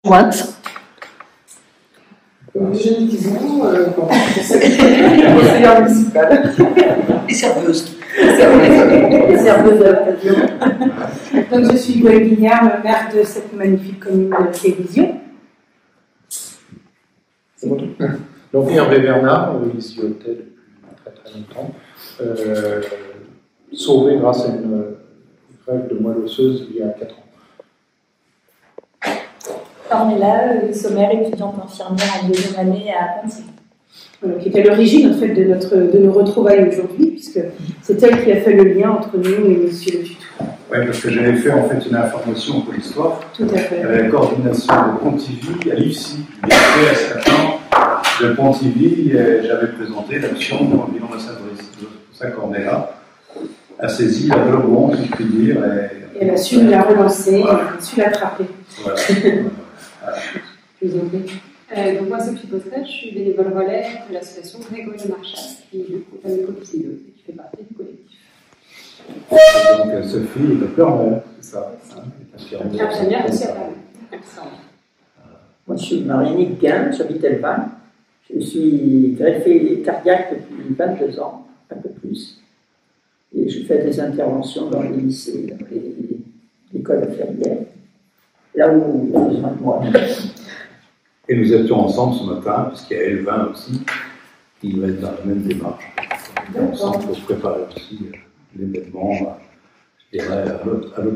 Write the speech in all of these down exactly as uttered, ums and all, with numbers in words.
Droite. Eugénie Kizou, euh, conseillère municipale. Et serveuse. Et serveuse de l'occasion. Donc je suis Gwen Guignard, maire de cette magnifique commune de Télévision. Donc Hervé Bernard, ici au Hôtel depuis très très longtemps, euh, sauvé grâce à une grève de moelle osseuse il y a quatre ans. Ornella, sommaire étudiante infirmière en deuxième année à Pontivy. Voilà, qui est à l'origine en fait de, notre, de nos retrouvailles aujourd'hui, puisque c'est elle qui a fait le lien entre nous et Monsieur le tuteur. Oui, parce que j'avais fait en fait une information pour l'histoire. Tout à fait. À la coordination de Pontivy, à l'I F S I, l'Université à Satan de Pontivy, j'avais présenté l'action de l'ambassadrice de Saint-Cornéla, a saisi la Globon, si je puis dire. Et, et elle a su la relancer, voilà. Elle a su l'attraper. Voilà. Voilà. Je vous en prie. Euh, donc moi, Sophie Postrette, je suis bénévole relais de l'association Grégory Le Marchal, qui est du coup la mucopsyllose et qui fait partie du collectif. Donc Sophie est au Pleurmel, c'est ça, hein, infirmière aussi à Paris. Moi, je suis Marie-Nique Guin, j'habite Elvan. Je suis greffée cardiaque depuis vingt-deux ans, un peu plus. Et je fais des interventions dans les lycées, dans les écoles infirmières, là où il y a besoin de moi. Et nous étions ensemble ce matin, puisqu'il y a Elvin aussi, qui va être dans la même démarche. On est ensemble pour préparer aussi l'événement, je dirais, à l'automne.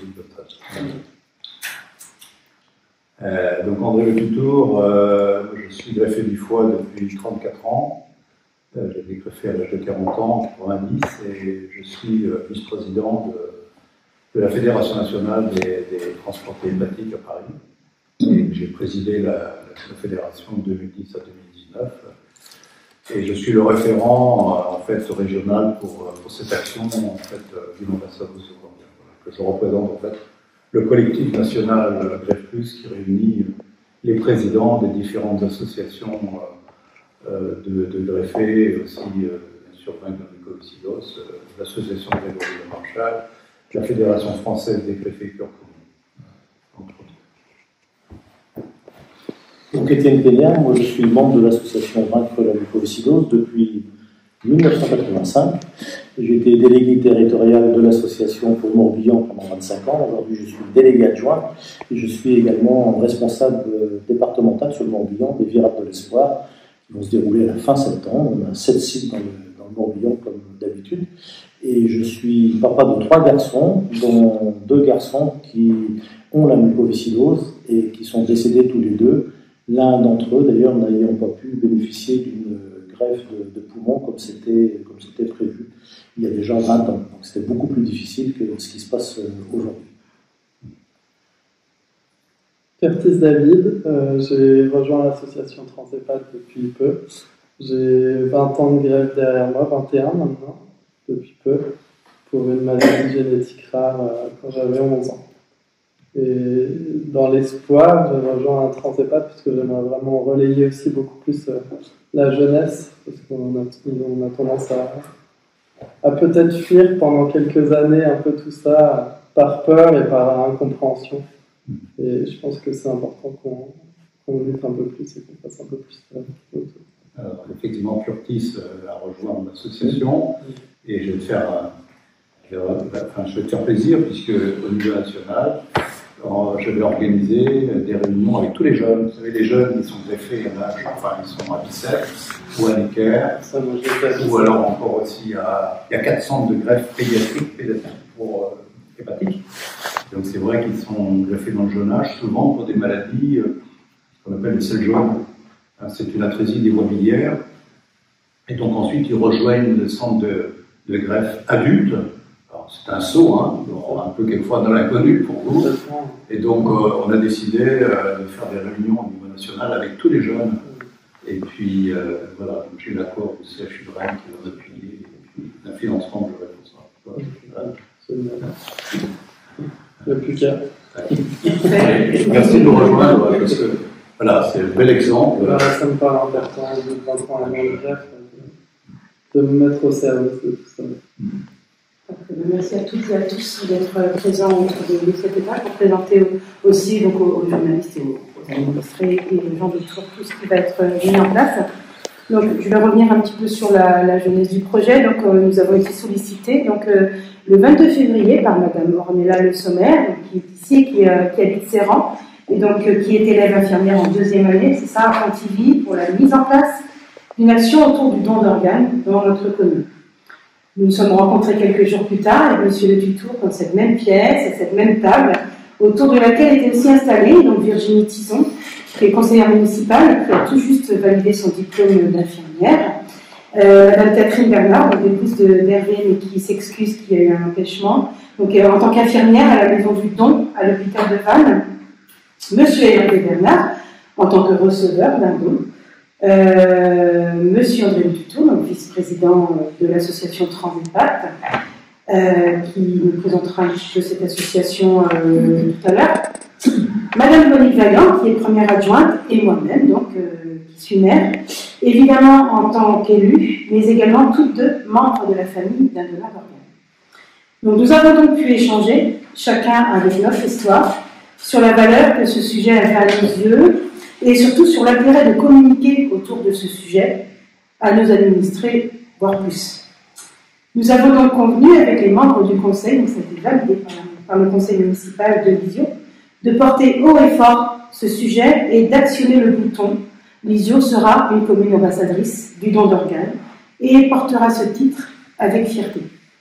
Euh, donc André Le Tutour, euh, je suis greffé du foie depuis trente-quatre ans. Euh, j'ai été greffé à l'âge de quarante ans, en quatre-vingt-dix, et je suis euh, vice-président de, de la Fédération nationale des, des transportés hépatiques à Paris. Et j'ai présidé la, la fédération de deux mille dix à deux mille dix-neuf. Et je suis le référent en fait régional pour, pour cette action en fait d'une ambassade au secours. Voilà, que je représente en fait le collectif national Greffe Plus qui réunit les présidents des différentes associations euh, de, de greffés et aussi euh, bien sûr de mucopsyllose, euh, l'association Grégory Le Marchal, la Fédération française des greffés cœur commun, entre autres. Donc Étienne Péniard, moi je suis membre de l'association Vaincre la mucopsyllose depuis mille neuf cent quatre-vingt-cinq. J'ai été délégué territorial de l'association pour le Morbihan pendant vingt-cinq ans. Aujourd'hui je suis délégué adjoint et je suis également responsable départemental sur le Morbihan des Virades de l'Espoir qui vont se dérouler à la fin septembre. On a sept sites dans le, dans le Morbihan comme d'habitude. Et je suis papa de trois garçons, dont deux garçons qui ont la mucopsyllose et qui sont décédés tous les deux. L'un d'entre eux, d'ailleurs, n'ayant pas pu bénéficier d'une greffe de, de poumon comme c'était comme c'était prévu il y a déjà vingt ans. Donc c'était beaucoup plus difficile que ce qui se passe aujourd'hui. Curtis David, euh, j'ai rejoint l'association Transepad depuis peu. J'ai vingt ans de greffe derrière moi, vingt et un maintenant, depuis peu, pour une maladie génétique rare euh, quand j'avais onze ans. Et dans l'espoir, j'ai rejoint un Transepad parce que j'aimerais vraiment relayer aussi beaucoup plus euh, la jeunesse, parce qu'on a, on a tendance à, à peut-être fuir pendant quelques années un peu tout ça par peur et par incompréhension. Et je pense que c'est important qu'on, qu'on lutte un peu plus et qu'on fasse un peu plus euh, autour. Alors, effectivement, Curtis euh, a rejoint l'association et je vais te faire, un, je vais, enfin, je vais te faire plaisir puisque au niveau national, je vais organiser des réunions avec tous les jeunes. Vous savez, les jeunes, ils sont greffés à l'âge, enfin, ils sont à Bicêtre ou à Necker, ou alors encore aussi à, il y a quatre centres de greffe pédiatrique, pédiatrique pour euh, hépatique. Donc c'est vrai qu'ils sont greffés dans le jeune âge, souvent pour des maladies euh, qu'on appelle le sel jaune. C'est une atrésie des voies biliaires. Et donc ensuite, ils rejoignent le centre de, de greffe adulte. C'est un saut, hein, un peu quelquefois dans l'inconnu pour vous. Et donc, euh, on a décidé euh, de faire des réunions au niveau national avec tous les jeunes. Et puis, euh, voilà, j'ai eu l'accord du C H U de Rennes qui va appuyer, et puis un financement que j'aurai pour ça. Il n'y a plus qu'à. Merci de nous rejoindre, parce que voilà, c'est un bel exemple. Voilà, ça me parle important de prendre la greffe, de me mettre au service de tout ça. Merci à toutes et à tous d'être présents autour de cette étape pour présenter aussi donc, aux, aux journalistes et aux, les administrés et les gens autour, tout ce qui va être mis en place. Donc, je vais revenir un petit peu sur la, la genèse du projet. Donc, euh, nous avons été sollicités donc, euh, le vingt-deux février par Madame Ornella Le Sommer, qui est ici, qui, euh, qui habite Serran, et donc euh, qui est élève infirmière en deuxième année, c'est ça, à Pontivy, pour la mise en place d'une action autour du don d'organes dans notre commune. Nous nous sommes rencontrés quelques jours plus tard avec Monsieur Le Tutour dans cette même pièce, à cette même table, autour de laquelle était aussi installée donc Virginie Tison, qui est conseillère municipale, qui a tout juste validé son diplôme d'infirmière. Euh, Madame Catherine Bernard, l'épouse d'Hervé, mais qui s'excuse qu'il y a eu un empêchement. Donc, euh, en tant qu'infirmière à la maison du don, à l'hôpital de Vannes. Monsieur Hervé Bernard, en tant que receveur d'un don. Euh, Monsieur André Dutour, donc vice-président de l'association Transimpact, euh, qui nous présentera un petit peu cette association euh, tout à l'heure. Madame Monique Vaillant, qui est première adjointe, et moi-même, donc, euh, qui suis maire, évidemment en tant qu'élue, mais également toutes deux membres de la famille d'un donneur d'organes. Donc nous avons donc pu échanger, chacun avec notre histoire, sur la valeur que ce sujet avait à nos yeux, et surtout sur l'intérêt de communiquer autour de ce sujet à nos administrés, voire plus. Nous avons donc convenu avec les membres du conseil, donc ça a été validé par, par le conseil municipal de Lisieux, de porter haut et fort ce sujet et d'actionner le bouton. Lisieux sera une commune ambassadrice du don d'organes et portera ce titre avec fierté.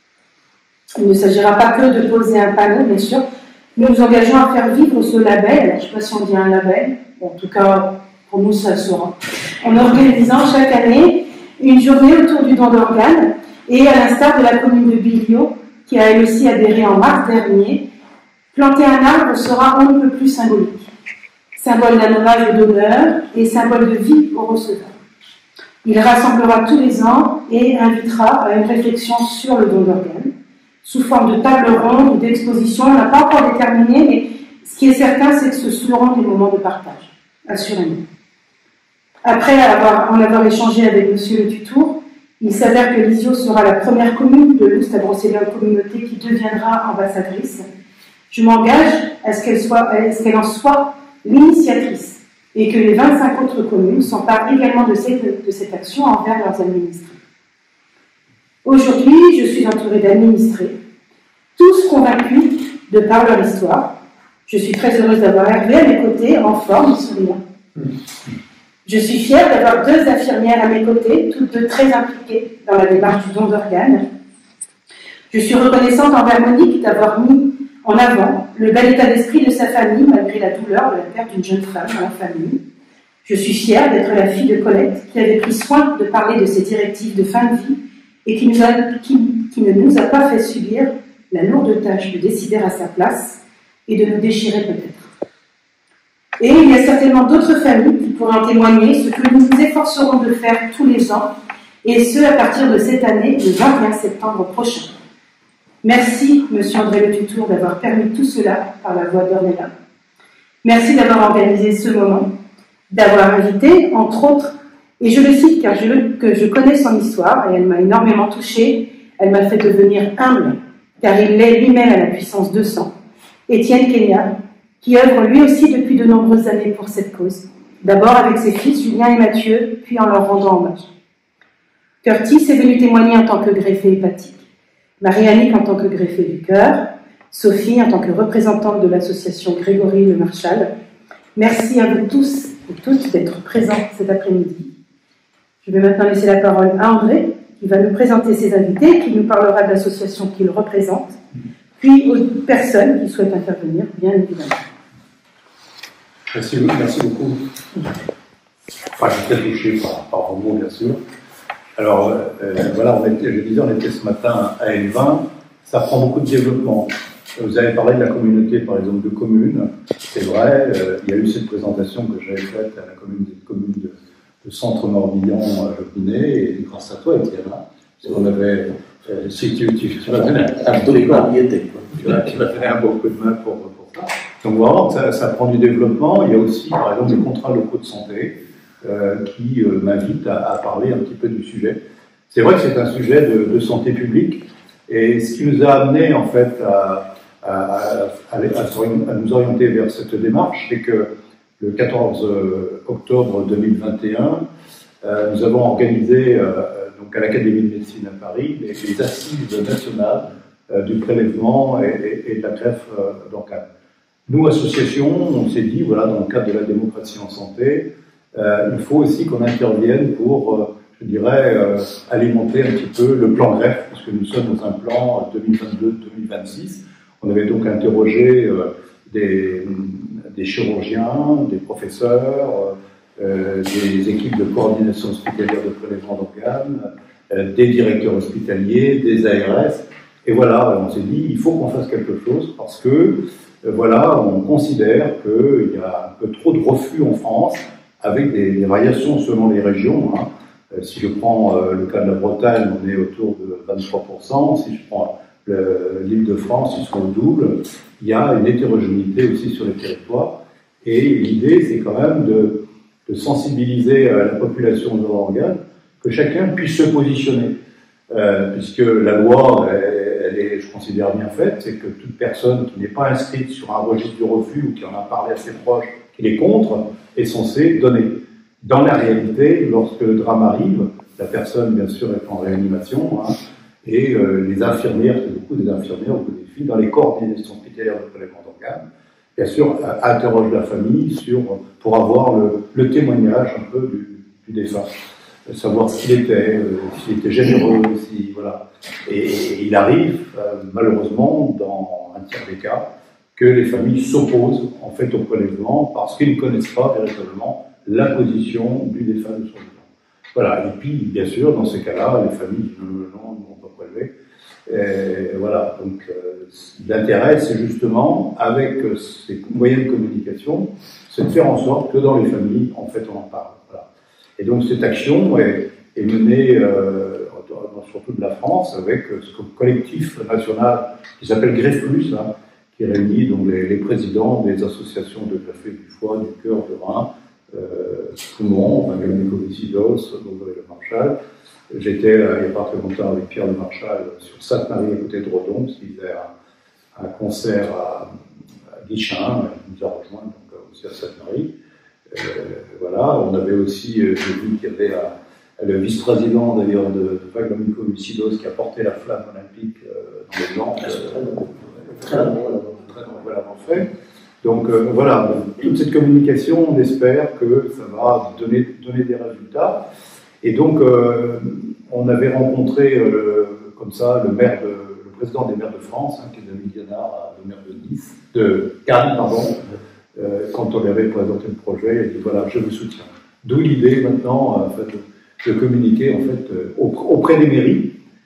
Il ne s'agira pas que de poser un panneau, bien sûr. Nous nous engageons à faire vivre ce label, je ne sais pas si on dit un label, en tout cas pour nous ça le sera, en organisant chaque année une journée autour du don d'organes et à l'instar de la commune de Billiot, qui a elle aussi adhéré en mars dernier, planter un arbre sera un peu plus symbolique. Symbole d'un hommage au donneur et symbole de vie au receveur. Il rassemblera tous les ans et invitera à une réflexion sur le don d'organes, sous forme de table ronde ou d'exposition. On n'a pas encore déterminé, mais ce qui est certain, c'est que ce seront des moments de partage, assurément. Après avoir, en avoir échangé avec Monsieur Le Tutour, il s'avère que Lisieux sera la première commune de l'Oust à Brocéliande Communauté qui deviendra ambassadrice. Je m'engage à ce qu'elle soit, à ce qu'elle en soit l'initiatrice et que les vingt-cinq autres communes s'emparent également de cette, de cette action envers leurs administrés. Aujourd'hui, je suis entourée d'administrés, tous convaincus de par leur histoire. Je suis très heureuse d'avoir Hervé à mes côtés, en forme et souriant. Je suis fière d'avoir deux infirmières à mes côtés, toutes deux très impliquées dans la démarche du don d'organes. Je suis reconnaissante envers Monique d'avoir mis en avant le bel état d'esprit de sa famille, malgré la douleur de la perte d'une jeune femme dans la famille. Je suis fière d'être la fille de Colette, qui avait pris soin de parler de ses directives de fin de vie et qui, nous a, qui, qui ne nous a pas fait subir la lourde tâche de décider à sa place et de nous déchirer peut-être. Et il y a certainement d'autres familles qui pourraient en témoigner, ce que nous nous efforcerons de faire tous les ans, et ce à partir de cette année, le vingt et un septembre prochain. Merci, Monsieur André Le Tutour, d'avoir permis tout cela par la voix d'Ornella. Merci d'avoir organisé ce moment, d'avoir invité, entre autres, et je le cite car je, que je connais son histoire, et elle m'a énormément touchée, elle m'a fait devenir humble, car il l'est lui-même à la puissance deux cents, Étienne Kenya, qui œuvre lui aussi depuis de nombreuses années pour cette cause, d'abord avec ses fils Julien et Mathieu, puis en leur rendant hommage. Curtis est venu témoigner en tant que greffé hépatique, Marie-Annick en tant que greffé du cœur, Sophie en tant que représentante de l'association Grégory Le Marchal. Merci à vous tous et toutes d'être présents cet après-midi. Je vais maintenant laisser la parole à André, qui va nous présenter ses invités, qui nous parlera de l'association qu'il représente, puis aux personnes qui souhaitent intervenir, bien évidemment. Merci, merci beaucoup. Enfin, je suis très touché par, par vos mots, bien sûr. Alors, euh, voilà, on était, je disais, on était ce matin à L vingt, ça prend beaucoup de développement. Vous avez parlé de la communauté, par exemple, de communes. C'est vrai, euh, il y a eu cette présentation que j'avais faite à la commune, des communes de, de Centre-Morbihan à Jopinet, et grâce à toi, Étienne, parce qu'on avait, euh, si tu, tu, tu m'as donné un, tu m'as donné un beau coup de main pour, pour ça. Donc voilà, ça, ça prend du développement. Il y a aussi, par exemple, des contrats locaux de santé euh, qui euh, m'invitent à, à parler un petit peu du sujet. C'est vrai que c'est un sujet de, de santé publique, et ce qui nous a amené en fait à, à, à, à, à nous orienter vers cette démarche, c'est que le quatorze octobre deux mille vingt et un, euh, nous avons organisé euh, donc à l'Académie de médecine à Paris les, les assises nationales euh, du prélèvement et, et, et de la greffe euh, d'organes. Nous, association, on s'est dit, voilà, dans le cadre de la démocratie en santé, euh, il faut aussi qu'on intervienne pour, euh, je dirais, euh, alimenter un petit peu le plan greffe, parce que nous sommes dans un plan deux mille vingt-deux deux mille vingt-six. On avait donc interrogé euh, des, des chirurgiens, des professeurs, euh, des équipes de coordination hospitalière de prélèvement d'organes, euh, des directeurs hospitaliers, des A R S. Et voilà, on s'est dit, il faut qu'on fasse quelque chose parce que, euh, voilà, on considère qu'il y a un peu trop de refus en France, avec des, des variations selon les régions. Hein. Euh, si je prends euh, le cas de la Bretagne, on est autour de vingt-trois pour cent. Si je prends l'Île-de-France, ils sont au double. Il y a une hétérogénéité aussi sur les territoires. Et l'idée, c'est quand même de, de sensibiliser la population de l'organe, que chacun puisse se positionner. Euh, puisque la loi, elle, elle est, je considère, bien faite, c'est que toute personne qui n'est pas inscrite sur un registre du refus ou qui en a parlé à ses proches, qui est contre, est censée donner. Dans la réalité, lorsque le drame arrive, la personne, bien sûr, est en réanimation, hein, et euh, les infirmières, c'est beaucoup des infirmières, beaucoup des filles, dans les coordinations hospitalières de prélèvement d'organes, bien sûr, euh, interrogent la famille sur, pour avoir le, le témoignage un peu du, du défunt, euh, savoir ce qu'il était, euh, s'il était généreux, si, voilà. Et, et il arrive, euh, malheureusement, dans un tiers des cas, que les familles s'opposent en fait au prélèvement parce qu'ils ne connaissent pas véritablement la position du défunt de son vivant. Voilà, et puis bien sûr, dans ces cas-là, les familles disent non, non, ne vont pas prélever. Et voilà, donc euh, l'intérêt, c'est justement, avec euh, ces moyens de communication, c'est de faire en sorte que dans les familles, en fait, on en parle. Voilà. Et donc cette action est, est menée euh, surtout de la France avec euh, ce collectif national qui s'appelle Greffe Plus, hein, qui réunit donc les, les présidents des associations de greffe du foie, du cœur, du rein, euh, poumon, enfin, mycoviscidose, donc avec le Marshall. J'étais euh, il n'y a pas très longtemps avec Pierre Le Marchal sur Sainte-Marie à côté de Redon, parce qu'il faisait un, un concert à, à Guichin, il nous a rejoint donc, aussi à Sainte-Marie. Euh, voilà, on avait aussi, euh, j'ai vu qu'il y avait un, le vice-président d'ailleurs de, de Vague de mycoviscidose qui a porté la flamme olympique euh, dans les Landes. Euh, Très drôle, très drôle, voilà, en fait. Donc euh, voilà, donc, toute cette communication, on espère que ça va donner, donner des résultats. Et donc, euh, on avait rencontré euh, comme ça le maire, de, le président des maires de France, hein, qui est David Lianard, le maire de Nice, de Cannes, pardon. Euh, quand on lui avait présenté le projet, il a dit voilà, je vous soutiens. D'où l'idée maintenant, en fait, de, de communiquer en fait euh, auprès des mairies.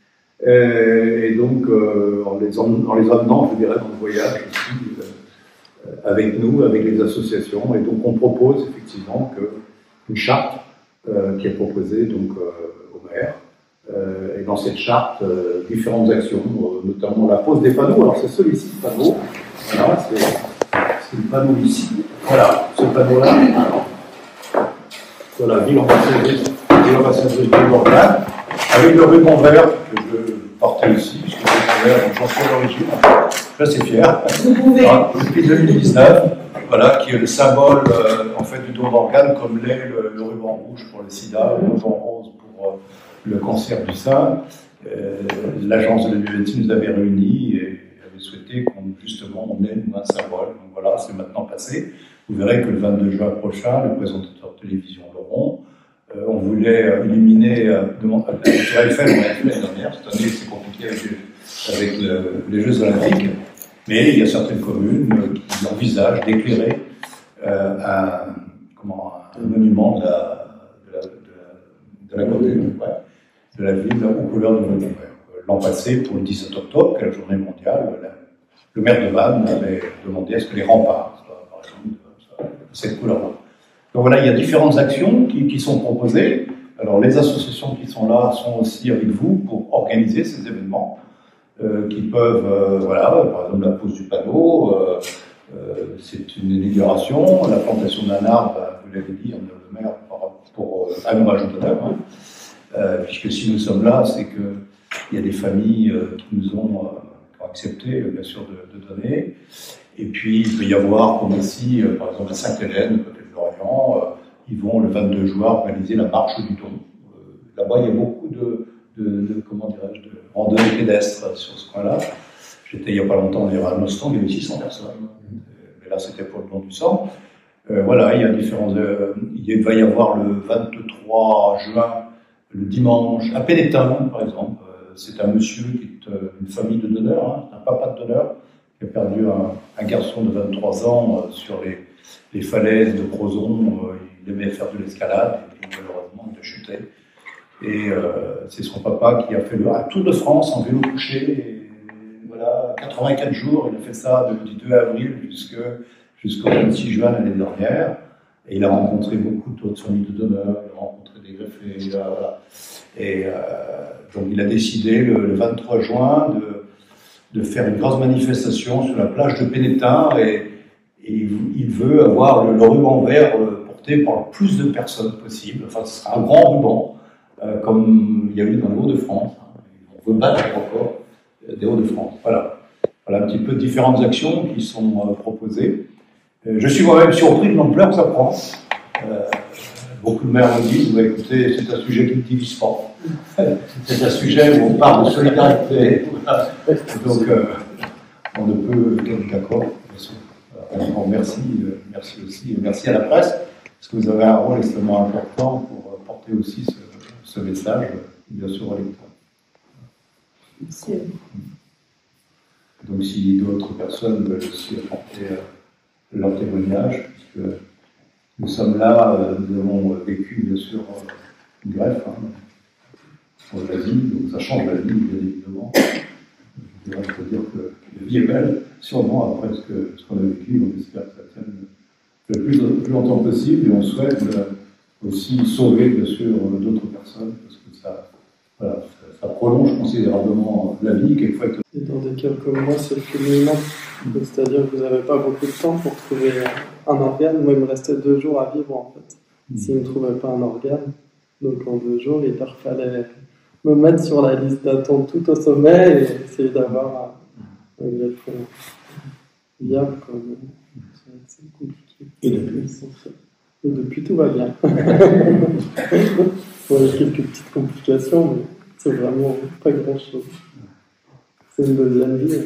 Euh, et donc, euh, en, les en, en les amenant, je dirais, dans le voyage aussi, euh, avec nous, avec les associations. Et donc, on propose effectivement que, une charte euh, qui est proposée donc, euh, au maire. Euh, et dans cette charte, euh, différentes actions, euh, notamment la pose des panneaux. Alors, c'est celui-ci, le panneau. Voilà, c'est le panneau ici. Voilà, ce panneau-là. Voilà, ville ambassadrice de l'organe. Avec le ruban vert que je portais aussi, puisque le ruban vert, j'en suis à l'origine, je suis assez fier. Voilà, depuis deux mille dix-neuf, voilà, qui est le symbole euh, en fait, du don d'organes, comme l'est le, le ruban rouge pour le sida, le ruban rose pour euh, le cancer du sein. Euh, L'agence de la biomédecine nous avait réunis et avait souhaité qu'on justement on ait un symbole. Donc voilà, c'est maintenant passé. Vous verrez que le vingt-deux juin prochain, le présentateur de télévision Laurent, Euh, on voulait euh, éliminer, euh, sur Eiffel, on l'a fait l'année dernière, cette année c'est compliqué avec, avec le, les Jeux Olympiques, mais il y a certaines communes euh, qui envisagent d'éclairer euh, un, comment, un monument de la, de la, de la, de la commune, ouais, de la ville, aux couleurs de notre vert. L'an passé, pour le dix-sept octobre, qui est la journée mondiale, la, le maire de Vannes avait demandé à ce que les remparts soient, par exemple, de cette couleur-là. Donc voilà, il y a différentes actions qui, qui sont proposées. Alors les associations qui sont là sont aussi avec vous pour organiser ces événements euh, qui peuvent, euh, voilà, par exemple la pose du panneau, euh, euh, c'est une inauguration, la plantation d'un arbre, vous l'avez dit, on a le maire pour euh, un hommage au d'honneur, hein. euh, puisque si nous sommes là, c'est qu'il y a des familles euh, qui nous ont, euh, qui ont accepté, euh, bien sûr, de, de donner. Et puis il peut y avoir, comme ici, euh, par exemple à Sainte-Hélène, peut-être Lorient, euh, ils vont le vingt-deux juin organiser la marche du don. Euh, Là-bas, il y a beaucoup de, de, de comment dirais-je, de randonnées pédestres sur ce coin-là. J'étais il n'y a pas longtemps à Noston, il y avait six cents personnes. Euh, mais là, c'était pour le don du sang. Euh, voilà, il y a différents. Euh, il va y avoir le vingt-trois juin, le dimanche, à Pénétin, par exemple. Euh, c'est un monsieur qui est euh, une famille de donneurs, hein, un papa de donneur, qui a perdu un, un garçon de vingt-trois ans euh, sur les, les falaises de Crozon. Euh, il aimait faire de l'escalade et malheureusement il a chuté. Et euh, c'est son papa qui a fait le un Tour de France en vélo couché. Et, voilà, quatre-vingt-quatre jours, il a fait ça du deux avril jusque jusqu'au vingt-six juin l'année dernière. Et il a rencontré beaucoup d'autres familles de donneurs, il a rencontré des greffés, il a, voilà. Et euh, donc il a décidé le, le vingt-trois juin de, de faire une grosse manifestation sur la plage de Pénétin et, et il, il veut avoir le, le ruban vert porté par le plus de personnes possible. Enfin, ce sera un grand ruban, euh, comme il y a eu dans les Hauts-de-France. On veut battre encore des Hauts-de-France. Voilà. Voilà un petit peu différentes actions qui sont euh, proposées. Je suis moi-même surpris de l'ampleur que ça prend. Euh, beaucoup de maires me disent, bah, écoutez, c'est un sujet qui ne divise pas. C'est un sujet où on parle de solidarité. Donc, euh, on ne peut qu'être d'accord. Alors, merci, euh, merci aussi, et merci à la presse, parce que vous avez un rôle extrêmement important pour porter aussi ce, ce message, bien sûr, à l'État. Merci. Donc, si d'autres personnes veulent aussi apporter euh, leur témoignage, puisque nous sommes là, euh, nous avons vécu bien sûr une greffe, hein, on l'a dit, donc ça change la vie, bien évidemment. Je dirais, faut dire que la vie est belle, sûrement après ce que ce qu'on a vécu, on espère que ça tienne le plus, le plus longtemps possible, et on souhaite euh, aussi sauver bien sûr d'autres personnes, parce que ça, voilà, ça, ça prolonge considérablement la vie, quelquefois. Et dans des quelques mois, c'est fulminant. C'est-à-dire que vous n'avez pas beaucoup de temps pour trouver un organe. Moi, il me restait deux jours à vivre, en fait. S'il ne trouvait pas un organe, donc en deux jours, il leur fallait me mettre sur la liste d'attente tout au sommet et essayer d'avoir un greffe viable. C'est compliqué. Et depuis Et depuis, tout va bien. Bon, il y a quelques petites complications, mais c'est vraiment pas grand-chose. C'est une deuxième vie.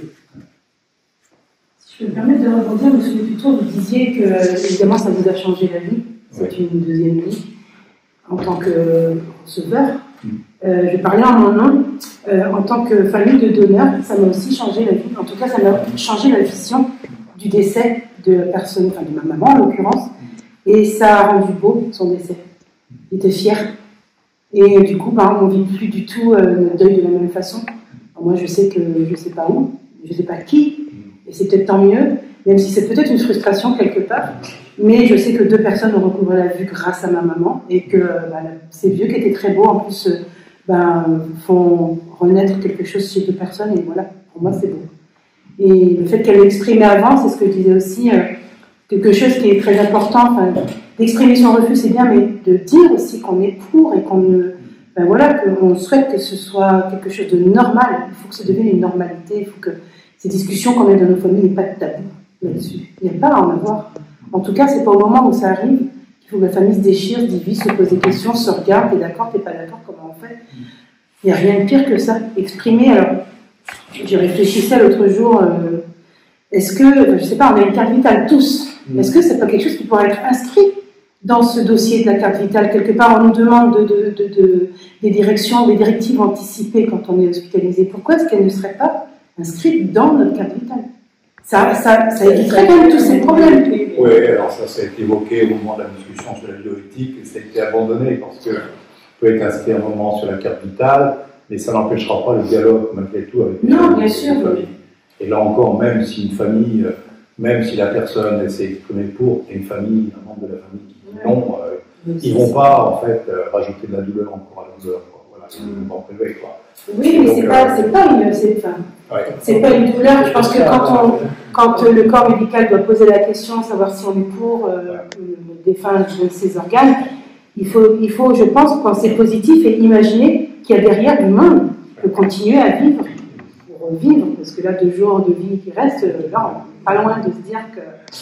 Je me permets de rebondir, M. Duputot, vous disiez que, évidemment, ça vous a changé la vie. C'est une deuxième vie en tant que receveur. Euh, je vais parler en mon nom. Euh, en tant que famille de donneurs, ça m'a aussi changé la vie. En tout cas, ça m'a changé la vision du décès de personne, enfin de ma maman en l'occurrence. Et ça a rendu beau son décès. Il était fier. Et du coup, ben, on ne vit plus du tout euh, notre deuil de la même façon. Alors moi, je sais que je ne sais pas où, je ne sais pas qui. Et c'est peut-être tant mieux, même si c'est peut-être une frustration quelque part, mais je sais que deux personnes ont recouvré la vue grâce à ma maman, et que bah, ces vieux qui étaient très beaux, en plus, ben, font renaître quelque chose chez deux personnes, et voilà, pour moi c'est beau. Et le fait qu'elle l'exprimait avant, c'est ce que je disais aussi, euh, quelque chose qui est très important, enfin, d'exprimer son refus c'est bien, mais de dire aussi qu'on est pour, et qu'on ne... Ben voilà, qu'on souhaite que ce soit quelque chose de normal, il faut que ça devienne une normalité, il faut que ces discussions qu'on a dans nos familles, il n'y a pas de tabou là-dessus. Il n'y a pas à en avoir. En tout cas, c'est pas au moment où ça arrive qu'il faut que la famille se déchire, se divise, se pose des questions, se regarde, t'es d'accord, t'es pas d'accord, comment on fait. Il n'y a rien de pire que ça. Exprimer, alors, j'ai réfléchissais l'autre jour, euh, est-ce que, je sais pas, on a une carte vitale tous, est-ce que c'est pas quelque chose qui pourrait être inscrit dans ce dossier de la carte vitale? Quelque part, on nous demande de, de, de, de, des directions, des directives anticipées quand on est hospitalisé. Pourquoi est-ce qu'elles ne seraient pas inscrite dans notre carte vitale? Ça, ça, ça éviterait quand même tous ces problèmes. Oui, alors ça, ça a été évoqué au moment de la discussion sur la bioéthique et ça a été abandonné parce que peut être inscrit un moment sur la carte vitale, mais ça n'empêchera pas le dialogue malgré tout avec les non, bien sûr, oui. Et là encore, même si une famille, même si la personne s'est exprimée pour, et une famille, un membre de la famille qui dit non, euh, ils ne vont pas en fait euh, rajouter de la douleur encore à la douleur. Quoi. Voilà, ils vont en prélever, quoi. Oui, mais c'est pas, c'est pas une, c'est, enfin, ouais. c'est pas une douleur. Je pense que quand on, quand le corps médical doit poser la question, savoir si on est pour euh, défunge de ses organes, il faut, il faut, je pense, penser positif et imaginer qu'il y a derrière du monde qui peut continuer à vivre, pour vivre, parce que là, deux jours de vie qui restent, là, on n'est pas loin de se dire que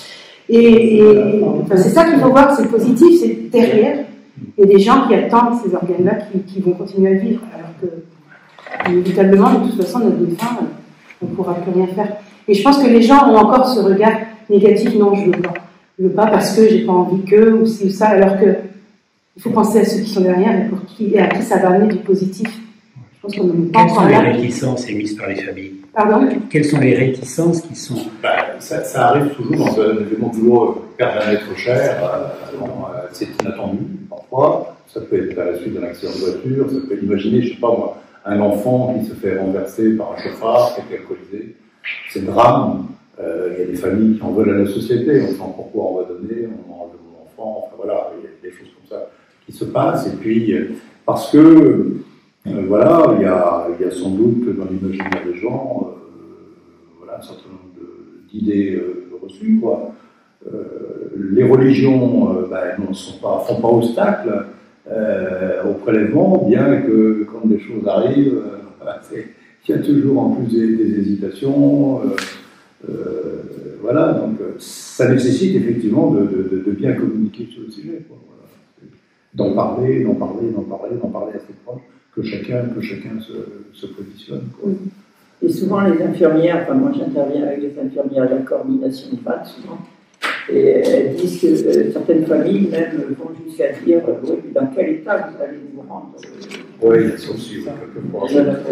Et, et enfin, c'est ça qu'il faut voir, c'est positif, c'est derrière, il y a des gens qui attendent ces organes-là qui, qui vont continuer à vivre, alors que, inévitablement, de toute façon, notre défunt, on ne pourra plus rien faire. Et je pense que les gens ont encore ce regard négatif, non, je ne veux pas. Je ne veux pas parce que j'ai pas envie qu'eux, ou ci ou ça, alors que il faut penser à ceux qui sont derrière et, pour qui, et à qui ça va amener du positif. Je pense qu'on n'est pas Quelles encore sont là. les réticences émises par les familles? Pardon? Quelles sont les réticences qui sont... Bah, ça, ça arrive toujours dans un événement douloureux. Perdre un être cher, euh, bon, euh, c'est inattendu parfois. Ça peut être à la suite d'un accident de voiture, ça peut être, imaginez, je sais pas moi, un enfant qui se fait renverser par un chauffard, qui est alcoolisé. C'est drame. Euh, il y a des familles qui en veulent à la société. On sent pourquoi on va donner, on enlève mon enfant. Enfin voilà, il y a des choses comme ça qui se passent. Et puis, parce que, euh, voilà, il y, a, il y a sans doute dans l'imaginaire des gens, euh, voilà, un certain nombre d'idées euh, reçues, quoi. Euh, les religions euh, ben, ne sont pas, font pas obstacle euh, au prélèvement, bien que quand des choses arrivent, euh, voilà, il y a toujours en plus des, des hésitations. Euh, euh, voilà, donc ça nécessite effectivement de, de, de bien communiquer sur le sujet, quoi, voilà. D'en parler, d'en parler, d'en parler, d'en parler à ses proches, que chacun, que chacun se, se positionne, quoi. Et souvent les infirmières, enfin moi j'interviens avec les infirmières de la coordination de P A D souvent, et elles disent que euh, certaines familles même vont jusqu'à dire euh, oui, dans quel état vous allez vous rendre euh, oui, c'est aussi quelquefois.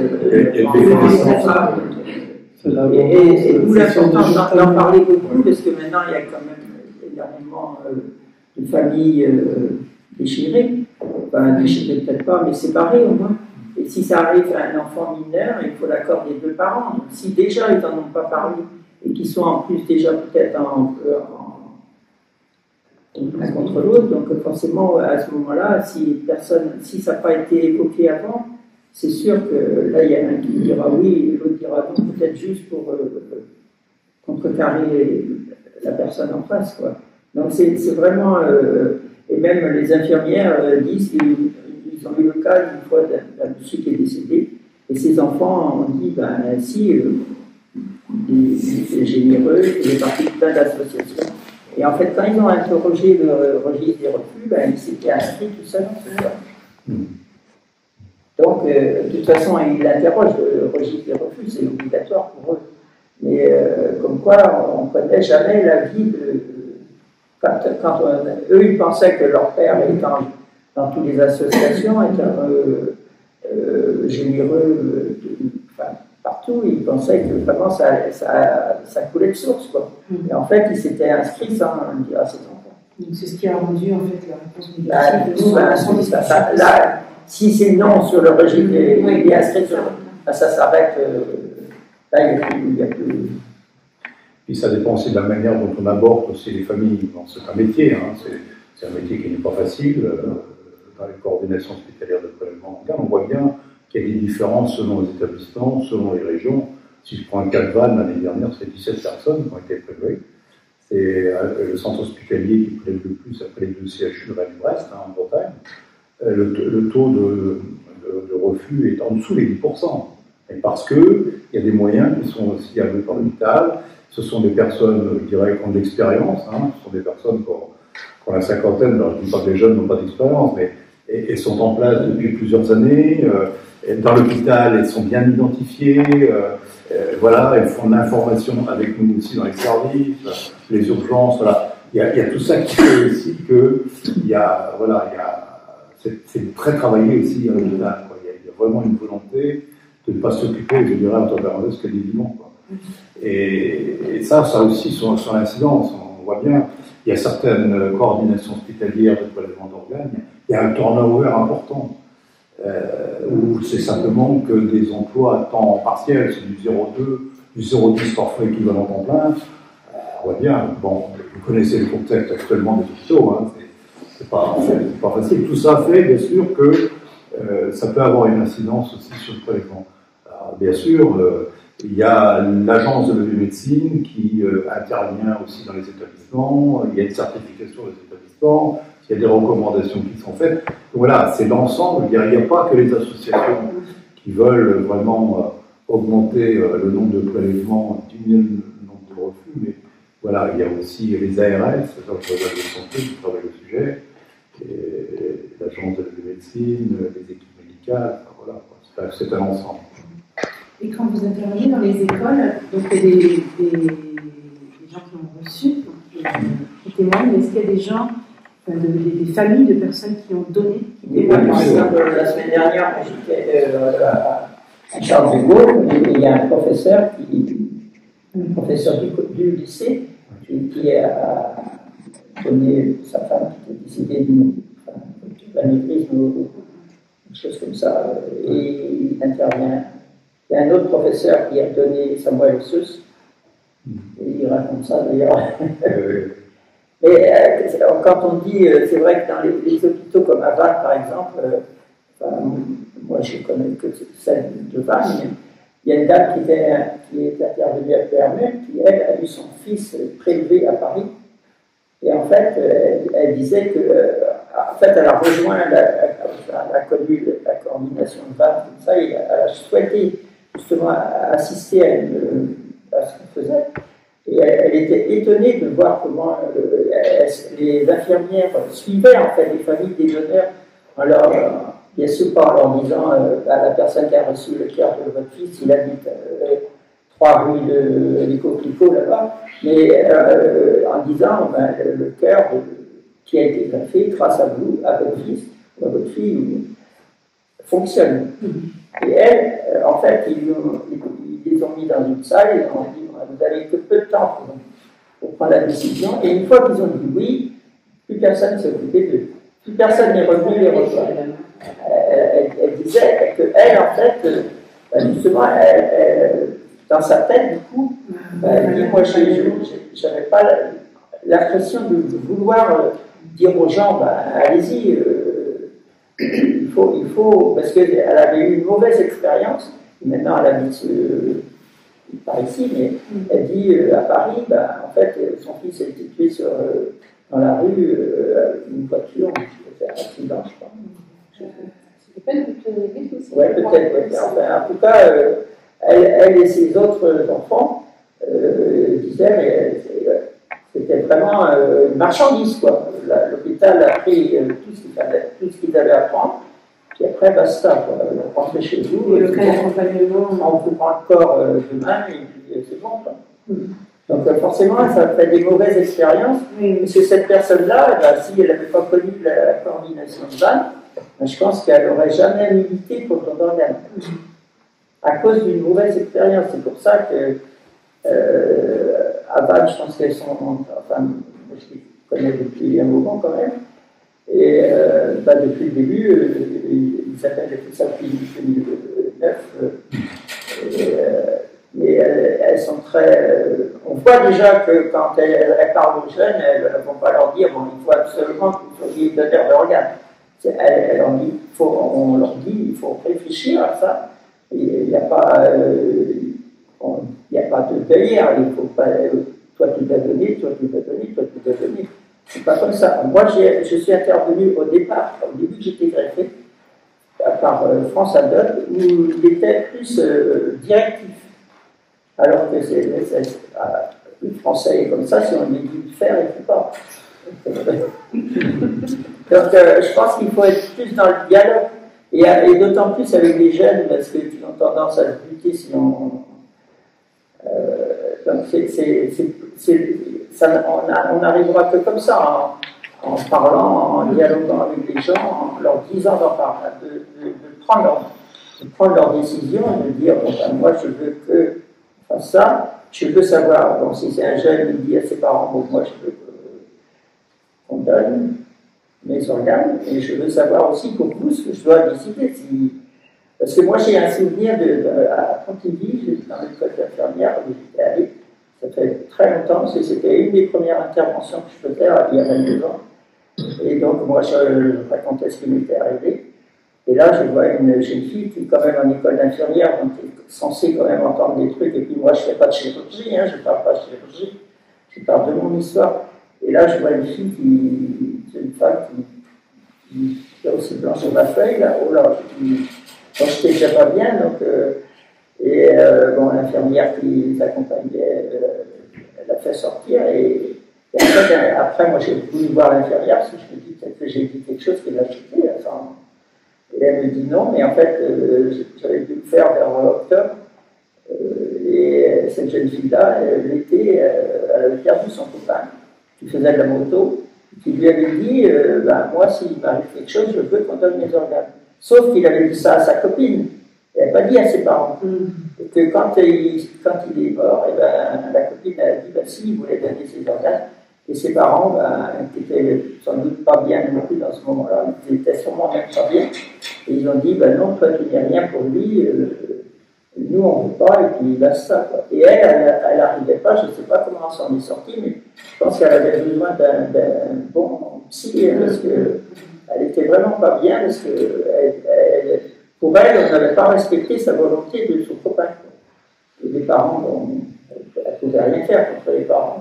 Et, et, et d'où l'importance d'en parler beaucoup, parce que maintenant il y a quand même énormément euh, de familles euh, déchirées, enfin déchirées peut-être pas, mais séparées au moins. Et si ça arrive à un enfant mineur, il faut l'accord des deux parents. Donc si déjà ils n'en ont pas parlé, et qu'ils sont en plus déjà peut-être en, en, l'un contre l'autre, donc forcément à ce moment-là, si personne, si ça n'a pas été évoqué avant, c'est sûr que là il y a un qui dira oui et l'autre dira non, peut-être juste pour euh, contrecarrer la personne en face, quoi. Donc c'est vraiment, euh, et même les infirmières euh, disent qu'ils ont eu le cas une fois d'un monsieur qui est décédé, et ses enfants ont dit ben si, euh, il est généreux, il est parti de plein d'associations. Et en fait, quand ils ont interrogé le registre des refus, ben, il s'était inscrit tout seul en fait. Mm. Donc, euh, de toute façon, ils interrogent le registre des refus, c'est obligatoire pour eux. Mais euh, comme quoi, on ne connaît jamais la vie de. Quand, quand on, eux, ils pensaient que leur père était dans, dans toutes les associations, était euh, euh, généreux, euh, de, enfin, partout, ils pensaient que vraiment ça, ça, ça coulait de source, quoi. Et en fait, ils s'étaient inscrits sans le dire à ses enfants. Donc, c'est ce qui a rendu, en fait, la réponse négative. Là, ça, là, si c'est non sur le régime, et oui, il est inscrit sur là, ça s'arrête. Euh, là, il n'y a, a plus. Puis ça dépend aussi de la manière dont on aborde aussi les familles. Bon, c'est un métier, hein, c'est un métier qui n'est pas facile. Euh, dans les coordinations hospitalières de prélèvement organes, on voit bien qu'il y a des différences selon les établissements, selon les régions. Si je prends un cas de Vannes, l'année dernière, c'est dix-sept personnes qui ont été prélevées. C'est euh, le centre hospitalier qui prélève le plus après les deux C H U de Rennes-Brest, hein, en Bretagne. Euh, le, le taux de, de, de refus est en dessous des dix pour cent. Et parce qu'il y a des moyens qui sont aussi alloués par l'hôpital. Ce sont des personnes, je dirais, qui ont de l'expérience. Hein. Ce sont des personnes qui ont, qui ont la cinquantaine. Alors, je ne dis pas que les jeunes n'ont pas d'expérience, mais et, et sont en place depuis plusieurs années. Euh, dans l'hôpital, elles sont bien identifiées. Euh, euh, voilà, elles font de l'information avec nous aussi dans les services, les urgences. Voilà. Il y a, il y a tout ça qui fait aussi que il y a, voilà, il y a, c'est très travaillé aussi à l'hôpital. Il, il y a vraiment une volonté de ne pas s'occuper, je dirais, en tant que que des vivants. Quoi. Et, et ça, ça aussi, son, son incidence, on voit bien, il y a certaines coordinations hospitalières de prélèvement d'organes, il y a un turnover important, euh, où c'est simplement que des emplois à temps partiel, c'est du zéro virgule deux, du zéro virgule dix parfois équivalent temps plein. Euh, on voit bien, bon, vous connaissez le contexte actuellement des hôpitaux, hein, c'est pas, pas facile. Tout ça fait, bien sûr, que euh, ça peut avoir une incidence aussi sur le prélèvement. Alors, bien sûr, euh, il y a l'agence de la biomédecine qui euh, intervient aussi dans les établissements, il y a une certification des établissements, il y a des recommandations qui sont faites. Donc voilà, c'est l'ensemble, il n'y a pas que les associations qui veulent vraiment euh, augmenter euh, le nombre de prélèvements, diminuer le nombre de refus, mais voilà, il y a aussi les A R S, l'Agence régionale de santé, qui travaille au sujet, et l'Agence de médecine, les équipes médicales, enfin, voilà, c'est un ensemble. Et quand vous intervenez dans les écoles, donc il y a des, des, des gens qui ont reçu, donc, qui témoignent, mais est-ce qu'il y a des gens, enfin, de, des, des familles de personnes qui ont donné, qui témoignent? Par exemple, la semaine dernière, j'étais euh, à Charles de Gaulle, et il y a un professeur, qui, un professeur du, du lycée, qui, qui a donné sa femme qui était décédée d'une anévrisme ou quelque chose comme ça, et il intervient. Il y a un autre professeur qui a donné sa moelle-osseuse, et il raconte ça d'ailleurs. Mais euh, quand on dit, euh, c'est vrai que dans les, les hôpitaux comme à Vannes par exemple, euh, enfin, moi je connais que celle de Vannes, mais il y a une dame qui, était, qui est intervenue à P R M, qui elle a eu son fils prélevé à Paris, et en fait elle, elle disait que, euh, en fait elle a rejoint, la, elle a connu la coordination de Vannes, comme ça, et elle a souhaité justement assister à, une, à ce qu'on faisait. Et elle, elle était étonnée de voir comment euh, elle, les infirmières suivaient en fait les familles des donneurs, en leur, euh, bien sûr pas en leur disant euh, à la personne qui a reçu le cœur de votre fils, il habite euh, trois rues de l'Éco-Clicot là-bas, mais euh, en disant ben, le, le cœur qui a été greffé grâce à vous, à votre fils, ou à votre fille, fonctionne. Et elle, euh, en fait, ils, ils, ils les ont mis dans une salle, ils ont dit, vous n'avez que peu de temps pour, pour prendre la décision, et une fois qu'ils ont dit oui, plus personne ne s'est occupé d'eux. Plus personne n'est revenu les rejoindre. Elle, elle, elle disait qu'elle, en fait, euh, justement, elle, elle, dans sa tête, du coup, elle dit, moi, je n'avais pas l'impression de, de vouloir euh, dire aux gens, ben, allez-y, euh, Il faut, il faut, parce qu'elle avait eu une mauvaise expérience, maintenant elle habite euh, par ici, mais elle dit euh, à Paris, ben, en fait, son fils a été tué sur, euh, dans la rue, euh, une voiture, c'était un accident, je crois. C'était pas une pénalité aussi. Oui, peut-être, ouais. Enfin, en tout cas, euh, elle, elle et ses autres enfants euh, disaient, mais c'était vraiment euh, une marchandise, quoi. L'hôpital a pris euh, tout ce qu'il fallait, tout ce qu'ils avaient à prendre, puis après, basta, quoi. Rentrez chez vous, et le cas d'accompagnement, on vous prend le corps euh, demain, et puis c'est bon, quoi. Mm. Donc, euh, forcément, ça fait des mauvaises expériences, mm. parce que cette personne-là, bah, si elle n'avait pas connu la, la coordination de Vannes, bah, je pense qu'elle n'aurait jamais milité pour le don d'organes, mm. à cause d'une mauvaise expérience. C'est pour ça que, euh, à Vannes, je pense qu'elles sont, enfin, je les connais depuis un moment quand même, et euh, bah, depuis le début, euh, Isabelle a fait ça depuis deux mille neuf, euh, et, euh, mais elles, elles sont très... Euh, on voit déjà que quand elles, elles parlent aux jeunes, elles ne vont pas leur dire, bon, il faut absolument que vous soyez donneur d'organes. Elles, elles leur disent, faut, on leur dit, il faut réfléchir à ça. Il n'y a pas... Euh, on, il n'y a pas de derrière, il faut pas... Euh, toi tu l'as donné, toi tu l'as donné, toi tu l'as donné. C'est pas comme ça. Moi, je suis intervenu au départ, au début que j'étais greffé, par euh, France Adop, où il était plus euh, directif. Alors que c'est, c'est, c'est, ah, le français est comme ça, si on lui dit de faire, il ne fait pas. Donc, euh, je pense qu'il faut être plus dans le dialogue, et, et d'autant plus avec les jeunes, parce qu'ils ont tendance à se buter si on. Euh, donc, c'est, c'est, c'est, c'est, ça, on n'arrivera que comme ça, en, en parlant, en dialoguant avec les gens, en leur disant d'en parler, de, de, de, prendre leur, de prendre leur décision et de dire bon, ben, moi je veux que fasse ça, je veux savoir, donc si c'est un jeune, il dit à ses parents bon, moi je veux qu'on donne mes organes, et je veux savoir aussi pour vous ce que je dois décider. Si, parce que moi j'ai un souvenir de, de, à Pontivy, dans l'école d'infirmière où j'étais allé. Ça fait très longtemps, parce que c'était une des premières interventions que je faisais il y a vingt-deux ans. Et donc, moi, je, je racontais ce qui m'était arrivé. Et là, je vois une jeune fille qui est quand même en école d'infirmière, donc qui est censée quand même entendre des trucs. Et puis moi, je ne fais pas de chirurgie, hein, je ne parle pas de chirurgie, je parle de mon histoire. Et là, je vois une fille qui, c'est une femme qui, qui a aussi blanc sur ma feuille, là, oh là, qui, donc je n'étais déjà pas bien, donc... Euh, Et euh, bon, l'infirmière qui les accompagnait, euh, elle a fait sortir et fait, après, moi, j'ai voulu voir l'infirmière parce que je me dis peut-être que j'ai dit quelque chose qui l'a choqué. Et elle me dit non, mais en fait, euh, j'avais dû le faire vers octobre. Euh, et cette jeune fille-là, l'été, euh, elle avait perdu son copain qui faisait de la moto, qui lui avait dit euh, ben, moi, s'il m'arrive quelque chose, je veux qu'on donne mes organes. Sauf qu'il avait dit ça à sa copine. Il n'avait pas dit à ses parents. Mm. Et que quand il, quand il est mort, et ben, la copine a dit ben, si, il voulait donner ses organes. Et ses parents, ben, qui étaient sans doute pas bien non plus dans ce moment-là, ils étaient sûrement même pas bien. Et ils ont dit ben non, toi, tu n'es rien pour lui. Euh, Nous, on ne veut pas, et puis basta. Quoi. Et elle, elle n'arrivait pas, je ne sais pas comment elle s'en est sortie, mais je pense qu'elle avait besoin d'un bon psy, parce qu'elle était vraiment pas bien, parce que elle, elle, pour elle, on n'avait pas respecté sa volonté de son copain. Quoi. Et les parents, bon, elle ne pouvait rien faire contre les parents.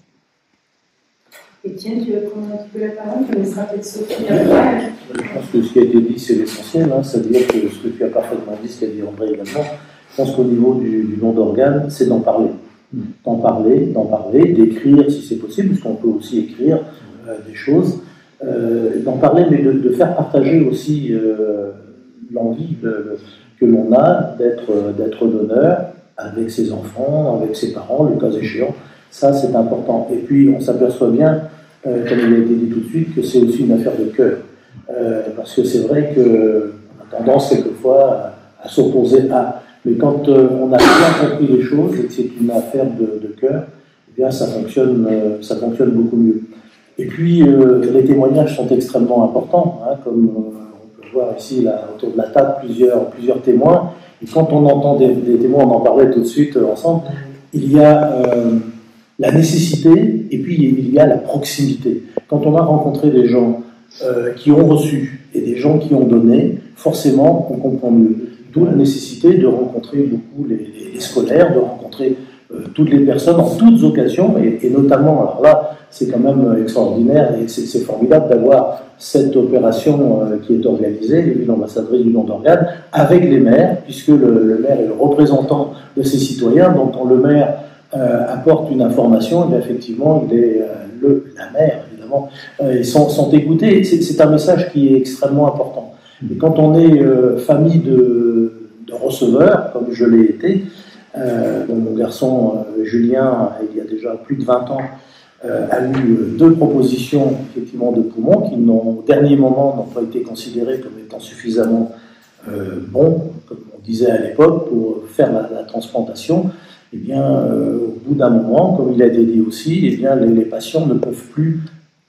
Etienne, tu veux prendre un petit peu la parole? Tu laisseras peut-être Sophie après. Je pense que ce qui a été dit, c'est l'essentiel, hein, c'est-à-dire que ce que tu as parfaitement dit, ce qu'a dit André également, je pense qu'au niveau du, du don d'organes, c'est d'en parler. D'en parler, d'en parler, d'écrire si c'est possible, puisqu'on peut aussi écrire euh, des choses, euh, d'en parler, mais de, de faire partager aussi euh, l'envie que l'on a d'être d'être donneur avec ses enfants, avec ses parents, le cas échéant. Ça, c'est important. Et puis, on s'aperçoit bien, euh, comme il a été dit tout de suite, que c'est aussi une affaire de cœur. Euh, parce que c'est vrai qu'on a tendance quelquefois à, à s'opposer à... Mais quand euh, on a bien compris les choses et que c'est une affaire de, de cœur, eh bien, ça fonctionne, euh, ça fonctionne beaucoup mieux. Et puis, euh, les témoignages sont extrêmement importants. Hein, comme euh, on peut voir ici, là, autour de la table, plusieurs, plusieurs témoins. Et quand on entend des, des témoins, on en parlait tout de suite euh, ensemble, il y a... Euh, la nécessité, et puis il y a la proximité. Quand on a rencontré des gens euh, qui ont reçu et des gens qui ont donné, forcément, on comprend mieux. D'où la nécessité de rencontrer beaucoup les, les, les scolaires, de rencontrer euh, toutes les personnes en toutes occasions, et, et notamment, alors là, c'est quand même extraordinaire, et c'est formidable d'avoir cette opération euh, qui est organisée, les villes ambassadrices du don d'organes, avec les maires, puisque le, le maire est le représentant de ces citoyens, dont on, le maire Euh, apporte une information, et bien effectivement, il est, euh, le, la mère, évidemment, euh, ils sont, sont écoutés. C'est un message qui est extrêmement important. Et quand on est euh, famille de, de receveurs, comme je l'ai été, euh, bon, mon garçon euh, Julien, il y a déjà plus de vingt ans, euh, a eu deux propositions effectivement de poumons qui, au dernier moment, n'ont pas été considérées comme étant suffisamment euh, bons, comme on disait à l'époque, pour faire la, la transplantation. Eh bien, euh, au bout d'un moment, comme il a été dit aussi, eh bien, les, les patients ne peuvent plus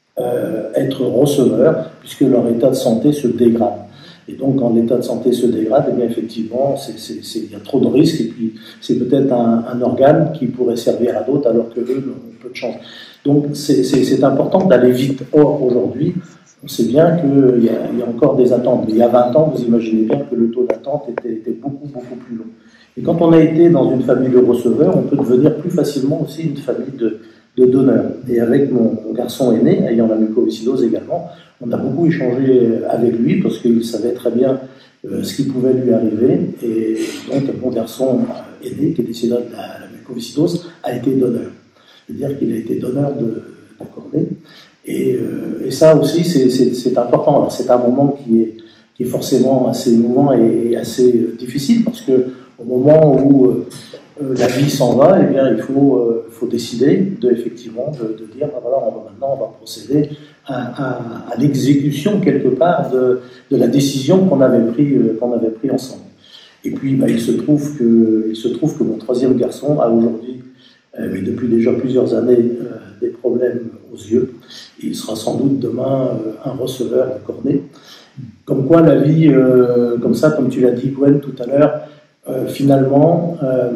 euh, être receveurs puisque leur état de santé se dégrade. Et donc, quand l'état de santé se dégrade, eh bien, effectivement, il y a trop de risques et puis c'est peut-être un, un organe qui pourrait servir à d'autres alors que eux ont peu de chance. Donc, c'est important d'aller vite. Or, aujourd'hui, on sait bien qu'il y, y a encore des attentes. Mais il y a vingt ans, vous imaginez bien que le taux d'attente était, était beaucoup, beaucoup plus long. Et quand on a été dans une famille de receveurs, on peut devenir plus facilement aussi une famille de, de donneurs. Et avec mon, mon garçon aîné, ayant la mucoviscidose également, on a beaucoup échangé avec lui parce qu'il savait très bien euh, ce qui pouvait lui arriver. Et donc, mon garçon aîné, qui est décédé de la, la mucoviscidose, a été donneur. C'est-à-dire qu'il a été donneur de, de cordée. Et, euh, et ça aussi, c'est important. C'est un moment qui est, qui est forcément assez émouvant et, et assez difficile parce que au moment où euh, la vie s'en va, eh bien, il faut, euh, faut décider de, effectivement, de, de dire, ben voilà, on va, maintenant, on va procéder à, à, à l'exécution, quelque part, de, de la décision qu'on avait pris, euh, qu'on avait pris ensemble. Et puis, ben, il, se trouve que, il se trouve que mon troisième garçon a aujourd'hui, euh, mais depuis déjà plusieurs années, euh, des problèmes aux yeux. Et il sera sans doute demain euh, un receveur de cornée. Comme quoi, la vie, euh, comme ça, comme tu l'as dit, Gwen, tout à l'heure, Euh, finalement, euh,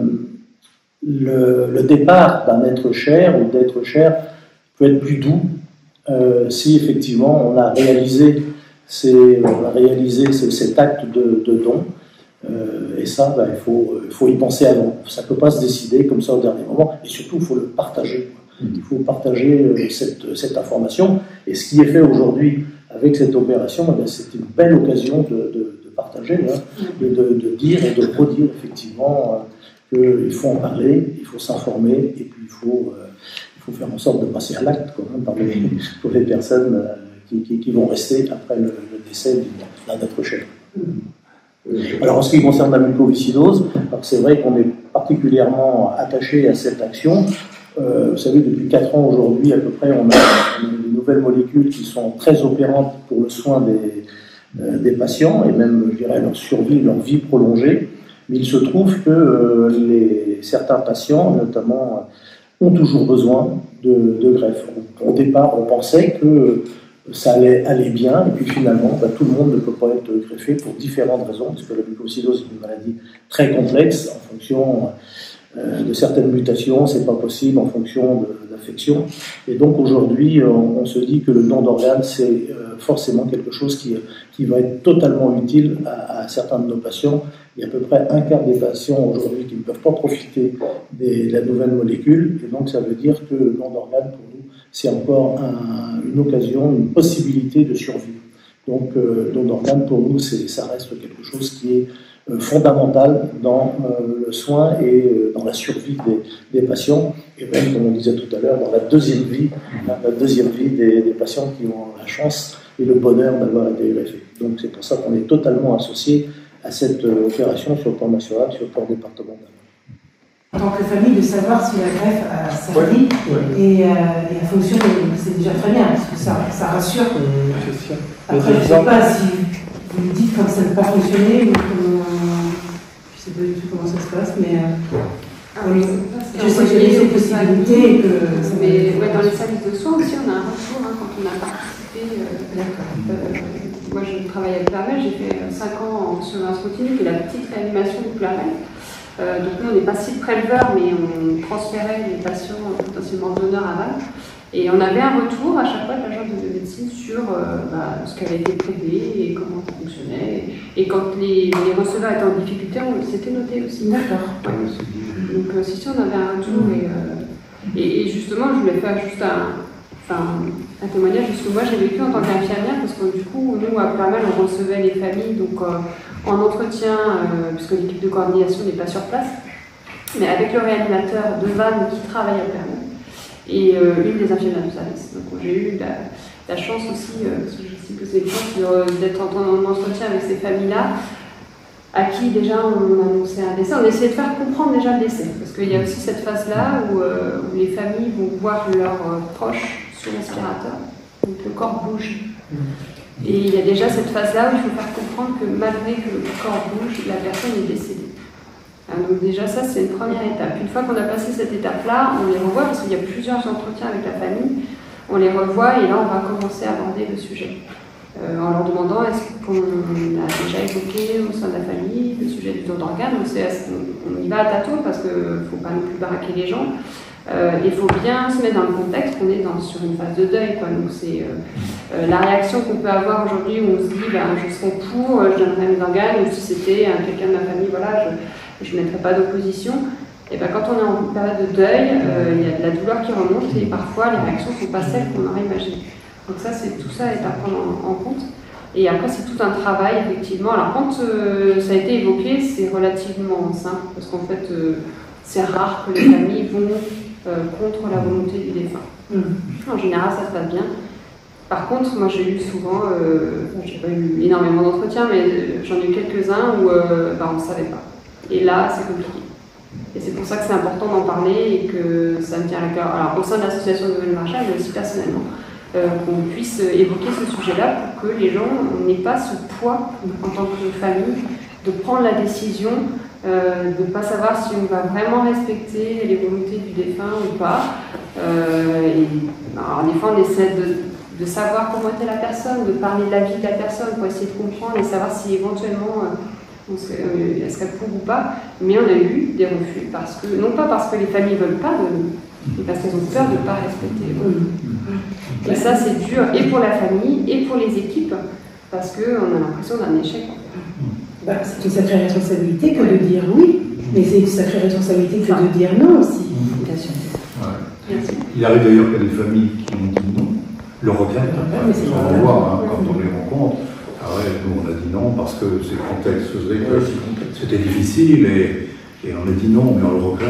le, le départ d'un être cher ou d'être cher peut être plus doux euh, si effectivement on a réalisé, ces, on a réalisé ce, cet acte de, de don. Euh, et ça, ben, il, faut, il faut y penser avant. Ça ne peut pas se décider comme ça au dernier moment. Et surtout, il faut le partager. Il faut partager euh, cette, cette information. Et ce qui est fait aujourd'hui avec cette opération, ben, c'est une belle occasion de, de partager, hein, de, de, de dire et de redire effectivement euh, qu'il faut en parler, il faut s'informer et puis il faut, euh, il faut faire en sorte de passer à l'acte quand même, par les, pour les personnes euh, qui, qui, qui vont rester après le, le décès d'un être cher. Alors en ce qui concerne la mucoviscidose, c'est vrai qu'on est particulièrement attaché à cette action. Euh, vous savez, depuis quatre ans aujourd'hui, à peu près, on a, on a des nouvelles molécules qui sont très opérantes pour le soin des, euh, des patients et même, je dirais, leur survie, leur vie prolongée. Mais il se trouve que euh, les, certains patients, notamment, euh, ont toujours besoin de, de greffe. Au départ, on pensait que ça allait aller bien, et puis finalement, bah, tout le monde ne peut pas être greffé pour différentes raisons, parce que la mucoviscidose est une maladie très complexe en fonction euh, de certaines mutations, c'est pas possible en fonction d'affections. Et donc aujourd'hui, on, on se dit que le don d'organes, c'est euh, forcément quelque chose qui, qui va être totalement utile à, à certains de nos patients. Il y a à peu près un quart des patients aujourd'hui qui ne peuvent pas profiter des, de la nouvelle molécule, et donc ça veut dire que le don d'organes, pour nous, c'est encore un, une occasion, une possibilité de survie. Donc, euh, don d'organes, pour nous, ça reste quelque chose qui est euh, fondamental dans euh, le soin et euh, dans la survie des, des patients, et même, comme on disait tout à l'heure, dans la deuxième vie, hein, la deuxième vie des, des patients qui ont la chance et le bonheur d'avoir été greffés. Donc, c'est pour ça qu'on est totalement associé à cette euh, opération sur le plan national, sur le plan départemental. En tant que famille, de savoir si la greffe a servi ouais, ouais. Et, euh, et a fonctionné, c'est déjà très bien, parce que ça, ça rassure. Mmh, c'est sûr. Après, je ne sais pas si vous me dites quand ça n'a pas fonctionné, ou comment, je ne sais pas du tout comment ça se passe, mais euh, ah, oui, je sais qu'il y a des possibilités. Que ça mais ouais, dans les services de soins aussi, on a un retour hein, quand on a participé. Euh, euh, moi, je travaille avec Plamel, j'ai fait cinq ans en surveillance continue, qui est la petite réanimation du Plamel. Euh, donc nous, on n'est pas si préleveurs, mais on transférait les patients euh, potentiellement donneurs à Val. Et on avait un retour à chaque fois de l'agence de médecine sur euh, bah, ce qui avait été prélevé et comment ça fonctionnait. Et quand les, les receveurs étaient en difficulté, on s'était noté aussi. D'accord. Ouais. Donc euh, si, si, on avait un retour. Et, euh, et, et justement, je voulais faire juste un, enfin, un témoignage de ce que moi j'ai vécu en tant qu'infirmière, parce que du coup, nous, à pas mal, on recevait les familles. Donc, euh, en entretien, euh, puisque l'équipe de coordination n'est pas sur place, mais avec le réanimateur de Vannes qui travaille à Pernon et euh, une des infirmières du service. Donc j'ai eu la, la chance aussi, euh, parce que j'estime que c'est une chance d'être en, en entretien avec ces familles-là, à qui déjà on annonçait un décès. On essayait de faire comprendre déjà le décès, parce qu'il y a aussi cette phase-là où, euh, où les familles vont voir leurs euh, proches sur l'aspirateur, donc le corps bouge. Et il y a déjà cette phase-là où il faut faire comprendre que malgré que le corps bouge, la personne est décédée. Donc déjà ça, c'est une première étape. Une fois qu'on a passé cette étape-là, on les revoit, parce qu'il y a plusieurs entretiens avec la famille, on les revoit et là on va commencer à aborder le sujet. Euh, en leur demandant est-ce qu'on a déjà évoqué au sein de la famille le sujet du don d'organes. On, on y va à tâtons parce qu'il ne faut pas non plus baraquer les gens. Euh, il faut bien se mettre dans le contexte qu'on est dans, sur une phase de deuil. Quoi. Donc c'est euh, euh, la réaction qu'on peut avoir aujourd'hui où on se dit ben, je serais pour, je donnerais mes organes, ou si c'était euh, quelqu'un de ma famille, voilà, je ne mettrais pas d'opposition. Et ben, quand on est en période de deuil, euh, il y a de la douleur qui remonte et parfois les réactions ne sont pas celles qu'on aurait imaginées. Donc ça, c'est, tout ça est à prendre en, en compte. Et après, c'est tout un travail, effectivement. Alors quand euh, ça a été évoqué, c'est relativement simple, parce qu'en fait, euh, c'est rare que les familles vont Euh, contre la volonté du défunt. Mmh. En général, ça se passe bien. Par contre, moi j'ai eu souvent, euh, j'ai pas eu énormément d'entretiens, mais j'en ai eu quelques-uns où euh, bah, on ne savait pas. Et là, c'est compliqué. Et c'est pour ça que c'est important d'en parler et que ça me tient à cœur. Alors, au sein de l'association de Noël-Marchal, mais aussi personnellement, euh, qu'on puisse évoquer ce sujet-là pour que les gens n'aient pas ce poids en tant que famille de prendre la décision. Euh, de ne pas savoir si on va vraiment respecter les volontés du défunt ou pas. Euh, et, alors des fois on essaie de, de savoir comment était la personne, de parler de la vie de la personne pour essayer de comprendre et savoir si éventuellement euh, on serait, euh, elle serait pour ou pas. Mais on a eu des refus, parce que, non pas parce que les familles ne veulent pas de nous, mais parce qu'elles ont peur de ne pas respecter. Mmh. Et ça c'est dur et pour la famille et pour les équipes, parce qu'on a l'impression d'un échec. Bah, c'est une sacrée responsabilité que de dire oui, mais c'est une sacrée responsabilité que de dire non aussi. Bien sûr. Ouais. Il arrive d'ailleurs qu'il y a des familles qui ont dit non, le regrettent. Ouais, on va voir hein, quand on les rencontre. Ah ouais, nous on a dit non parce que c'est le contexte faisait que c'était difficile et, et on a dit non, mais on le regrette quoi.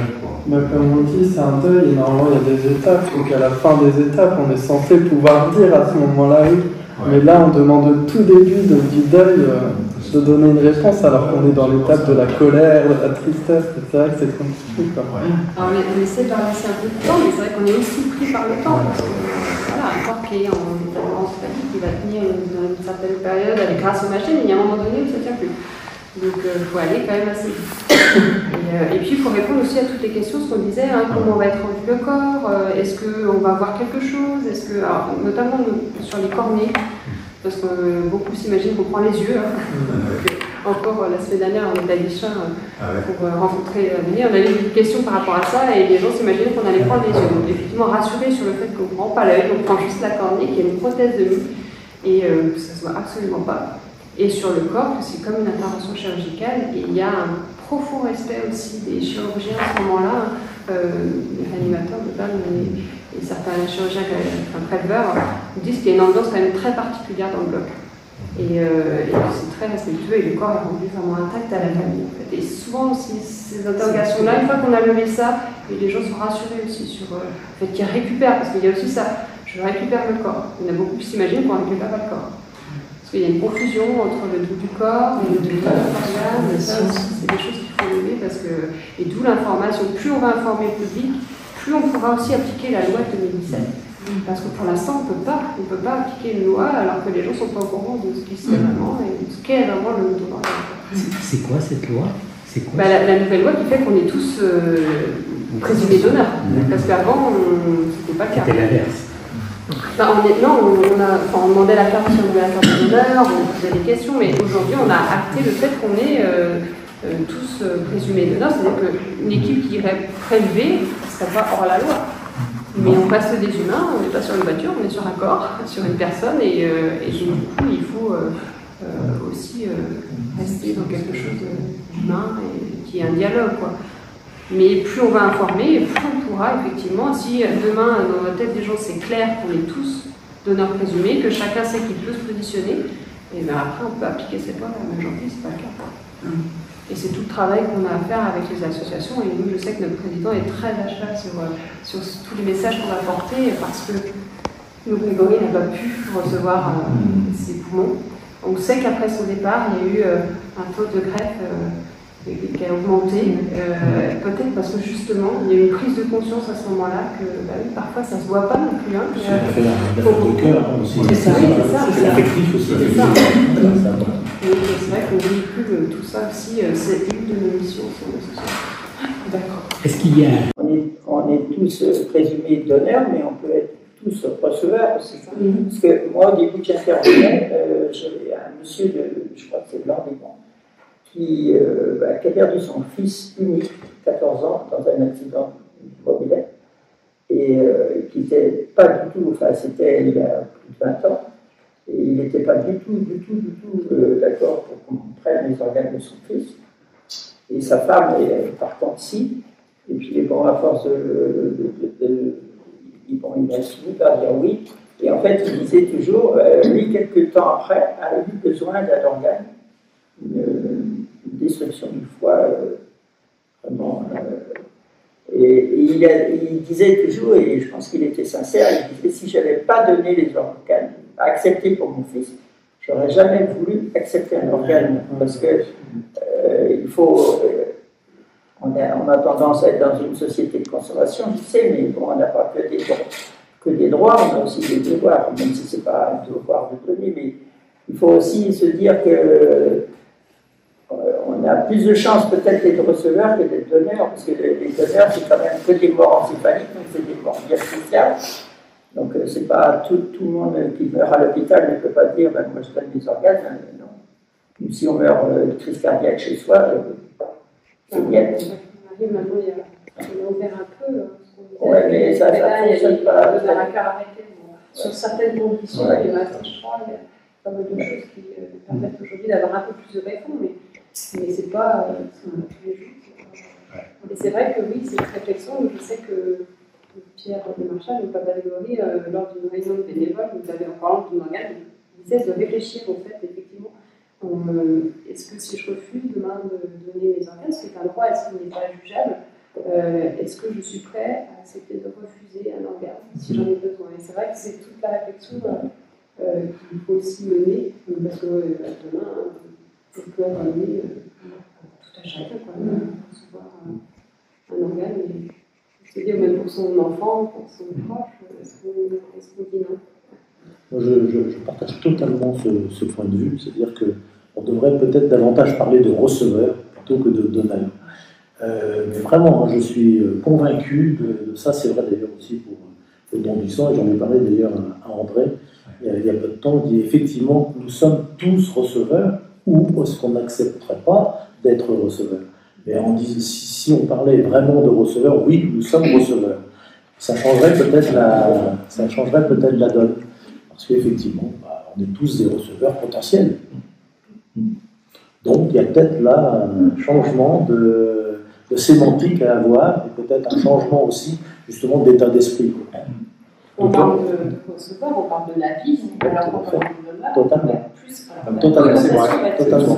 Bah, comme on dit, c'est un deuil, et normalement il y a des étapes, donc à la fin des étapes, on est censé pouvoir dire à ce moment-là oui. Ouais. Mais là, on demande au tout début de, du deuil euh, de donner une réponse, alors qu'on est dans l'étape de la colère, de la tristesse, et c'est vrai que c'est compliqué. Quoi. Ouais. Alors, on essaie de leur laisser un peu de temps, mais c'est vrai qu'on est aussi pris par le temps, parce que voilà, un corps qui est en état statique, qui va tenir une, une certaine période avec grâce aux machines, il y a un moment donné où ça ne tient plus. Donc il euh, faut aller quand même assez vite. Et, euh, et puis il faut répondre aussi à toutes les questions, ce qu'on disait, hein, comment va être rendu le corps, euh, est-ce qu'on va voir quelque chose, est-ce que, alors, notamment sur les cornets, parce que euh, beaucoup s'imaginent qu'on prend les yeux. Hein. Donc, euh, encore euh, la semaine dernière, on était à Bichin euh, ah ouais. pour euh, rencontrer Amélie, on avait des questions par rapport à ça et les gens s'imaginaient qu'on allait prendre les yeux. Donc effectivement rassurer sur le fait qu'on ne prend pas l'œil, on prend juste la cornée, qu'il y a une prothèse de nuit et euh, que ça ne se voit absolument pas. Et sur le corps, c'est comme une intervention chirurgicale, et il y a un profond respect aussi des chirurgiens à ce moment-là, euh, les réanimateurs de base, et, et certains chirurgiens, enfin préleveurs, disent qu'il y a une ambiance quand même très particulière dans le bloc. Et, euh, et c'est très respectueux, et le corps est rendu vraiment intact à la famille. En fait. Et souvent, aussi, ces interrogations-là, une fois qu'on a levé ça, et les gens sont rassurés aussi sur euh, le fait qu'ils récupèrent, parce qu'il y a aussi ça, je récupère le corps. Il y en a beaucoup qui s'imaginent qu'on ne récupère pas le corps. Parce qu'il y a une confusion entre le dos du corps et le dos de l'organe, et ça aussi, c'est des choses qu'il faut lever, parce que, et d'où l'information. Plus on va informer le public, plus on pourra aussi appliquer la loi de deux mille dix-sept. Parce que pour l'instant, on ne peut pas, on peut pas appliquer une loi alors que les gens ne sont pas au courant de ce qui se fait vraiment et de ce qu'est vraiment le dos d'organe. C'est quoi cette loi? C'est quoi bah, la, la nouvelle loi qui fait qu'on est tous euh, présumés donneurs. Mmh. Parce qu'avant, ce n'était pas le cas. C'était l'inverse. Enfin, on est, non, on, on, a, enfin, on demandait la carte si on voulait la carte d'honneur, on posait des questions, mais aujourd'hui on a acté le fait qu'on est euh, euh, tous euh, présumés d'honneur, c'est-à-dire qu'une équipe qui irait prélever ne serait pas hors la loi. Mais on reste des humains, on n'est pas sur une voiture, on est sur un corps, sur une personne, et, euh, et du coup il faut euh, euh, aussi euh, rester dans quelque chose d'humain et qui est un dialogue, quoi. Mais plus on va informer, plus on pourra effectivement, si demain dans la tête des gens c'est clair qu'on est tous donneurs présumés, que chacun sait qu'il peut se positionner, et bien après on peut appliquer cette loi, mais aujourd'hui c'est pas le cas. Mmh. Et c'est tout le travail qu'on a à faire avec les associations, et nous je sais que notre président est très à cheval sur, sur tous les messages qu'on va porter, parce que nous, Grégory n'a pas pu recevoir euh, ses poumons. On sait qu'après son départ, il y a eu euh, un taux de greffe euh, qui a augmenté, euh, peut-être parce que justement, il y a eu une prise de conscience à ce moment-là que bah oui, parfois ça ne se voit pas non plus. Hein, c'est euh, la force de cœur aussi. C'est ça, c'est affectif aussi. C'est ça. C'est vrai qu'on véhicule tout ça aussi, c'est une de nos missions. D'accord. Est-ce qu'il y a... On est, on est tous présumés donneurs, mais on peut être tous receveurs aussi. Mm-hmm. Parce que moi, au début que j'intervenais, euh, j'avais un monsieur, de, je crois que c'est de l'Ordément, Qui, euh, bah, qui a perdu son fils unique, quatorze ans, dans un accident immobilier, et euh, qui n'était pas du tout, enfin c'était il y a plus de vingt ans, et il n'était pas du tout, du tout, du tout euh, d'accord pour qu'on prenne les organes de son fils. Et sa femme est partante si, et puis bon, à force de, de, de, de, de bon, il a fini par dire oui, et en fait il disait toujours, euh, lui quelques temps après a eu besoin d'un organe, une, destruction du foie, euh, vraiment. Euh, et, et il, a, il disait toujours, et je pense qu'il était sincère, il disait si je n'avais pas donné les organes, accepté pour mon fils, j'aurais jamais voulu accepter un organe, parce que euh, il faut. Euh, on, a, on a tendance à être dans une société de consommation, je sais, mais bon, on n'a pas que des, que des droits, on a aussi des devoirs, même si ce n'est pas un devoir de donner, mais il faut aussi se dire que on a plus de chances peut-être d'être receveurs que d'être donneurs, parce que les donneurs, c'est quand même que des morts encéphaliques, donc c'est des morts bien spéciales. Donc euh, c'est pas tout, tout le monde qui meurt à l'hôpital ne peut pas dire ben, moi je donne mes organes, hein, non. Ou si on meurt euh, de crise cardiaque chez soi, euh, c'est bien. Maintenant, il y a ouvert un peu. Oui, mais ça ne fonctionne pas. Il y a un cœur arrêté. Sur certaines conditions, il y a je crois, il y a pas mal de choses qui euh, permettent aujourd'hui d'avoir un peu plus de réponse, mais mais c'est pas euh, tous les jours. Et c'est vrai que oui, c'est une réflexion. Je sais que Pierre Desmarchal, le papa de Grégory, euh, lors d'une réunion de bénévoles, nous avait en parlant d'une organe, il disait de réfléchir au fait, effectivement, euh, est-ce que si je refuse demain de donner mes organes, ce qui est un droit, est-ce qu'il n'est pas jugeable euh, est-ce que je suis prêt à accepter de refuser un organe si j'en ai besoin? Et c'est vrai que c'est toute la réflexion euh, euh, qu'il faut aussi mener, parce que euh, demain, je peux amener euh, tout à chacun, quoi, de recevoir un, un organe. Et, je veux dire, même pour son enfant, pour son proche, est-ce qu'on est-ce qu'on dit non? Moi, je, je, je partage totalement ce, ce point de vue, c'est-à-dire qu'on devrait peut-être davantage parler de receveur plutôt que de donneur. Euh, mais vraiment, moi, je suis convaincu de, de ça, c'est vrai d'ailleurs aussi pour le don du sang, et j'en ai parlé d'ailleurs à, à André il y, a, il y a peu de temps, qui dit effectivement que nous sommes tous receveurs, ou est-ce qu'on n'accepterait pas d'être receveurs? Mais on dit, si, si on parlait vraiment de receveurs, oui, nous sommes receveurs. Ça changerait peut-être la, ça changerait peut-être la donne. Parce qu'effectivement, bah, on est tous des receveurs potentiels. Donc il y a peut-être là un changement de, de sémantique à avoir, et peut-être un changement aussi, justement, d'état d'esprit. On parle de, de receveur, on parle de la vie, alors qu'on parle de l'honneur, totalement. Plus, alors, totalement, c'est vrai, totalement.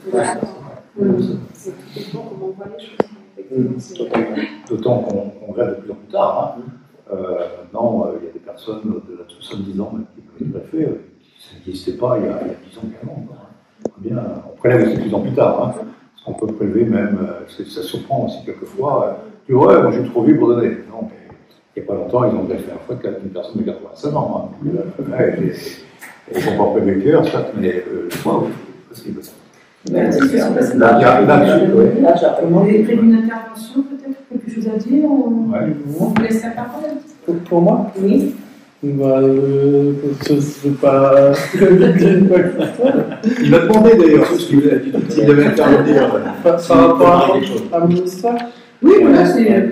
C'est tout dépend comment on voit les choses. Mmh, D'autant qu'on qu regarde de plus en plus tard. Hein. Euh, maintenant, il euh, y a des personnes de la soixante-dix ans qui peuvent être greffées, euh, qui n'existaient pas il y a dix ans également. Hein. Bien, on prélève aussi de plus en plus tard. Hein. Parce qu'on peut prélever même, euh, ça surprend aussi quelquefois. Euh, tu vois, ouais, moi j'ai trop vu pour donner. Non, mais il n'y a pas longtemps, ils ont greffé un fois une personne de quatre-vingt-cinq ans. Hein. Mmh. Ouais, et, et ils n'ont pas prélevé le cœur, ça, mais euh, le foie, oui, possible. Ben, c'est sûr, parce que là, là, là, vous avez prévu une intervention, peut-être, quelque chose à dire, ou ouais. On vous laisse la parole? Pour, pour moi? Oui. Bah, euh, je ne sais pas dire quoi que ce soit. Il m'a demandé d'ailleurs ce qu'il avait dit, il devait intervenir par, par rapport à, à mon histoire. Oui, voilà, c'est.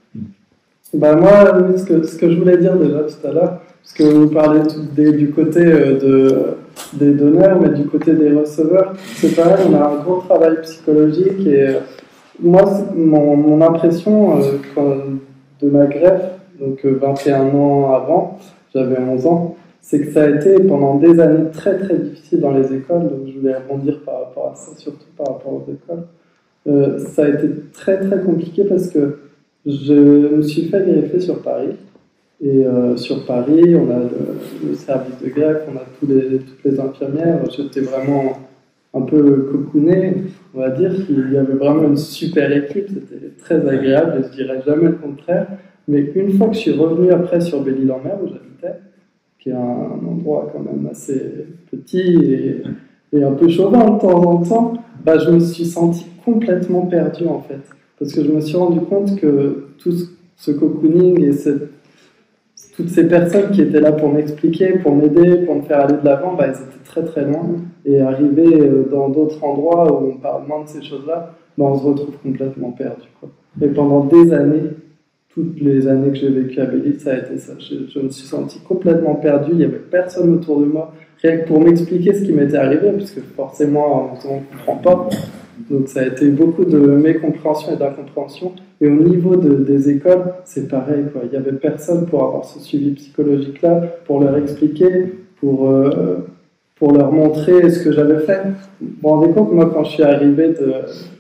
Bah, moi, ce que, ce que je voulais dire déjà tout à l'heure, parce que vous parlez tout des, du côté de, des donneurs, mais du côté des receveurs, c'est pareil, on a un gros travail psychologique et moi, mon, mon impression euh, quand, de ma greffe, donc vingt et un ans avant, j'avais onze ans, c'est que ça a été pendant des années très très difficiles dans les écoles, donc je voulais rebondir par rapport à ça, surtout par rapport aux écoles. Euh, ça a été très très compliqué parce que je me suis fait greffer sur Paris. Et euh, sur Paris, on a le, le service de greffe, on a tous les, toutes les infirmières. J'étais vraiment un peu cocooné, on va dire. Il y avait vraiment une super équipe, c'était très agréable, et je dirais jamais le contraire. Mais une fois que je suis revenu après sur Belle-Île-en-Mer, où j'habitais, qui est un endroit quand même assez petit et, et un peu chauvin de temps en temps, bah, je me suis senti complètement perdu en fait. Parce que je me suis rendu compte que tout ce cocooning et cette toutes ces personnes qui étaient là pour m'expliquer, pour m'aider, pour me faire aller de l'avant, bah, elles étaient très très loin. Et arriver dans d'autres endroits où on parle moins de ces choses-là, bah, on se retrouve complètement perdu, quoi. Et pendant des années, toutes les années que j'ai vécues à Belle-Île, ça a été ça. Je, je me suis senti complètement perdu, il n'y avait personne autour de moi, rien que pour m'expliquer ce qui m'était arrivé, puisque forcément, on ne comprend pas. Donc ça a été beaucoup de mécompréhension et d'incompréhension. Et au niveau de, des écoles, c'est pareil, quoi. Il n'y avait personne pour avoir ce suivi psychologique-là, pour leur expliquer, pour, euh, pour leur montrer ce que j'avais fait. Vous vous rendez compte, moi, quand je suis arrivé, de,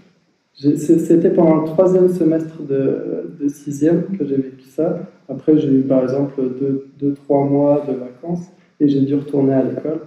c'était pendant le troisième semestre de, de sixième que j'ai vécu ça. Après, j'ai eu, par exemple, deux, deux, trois mois de vacances et j'ai dû retourner à l'école.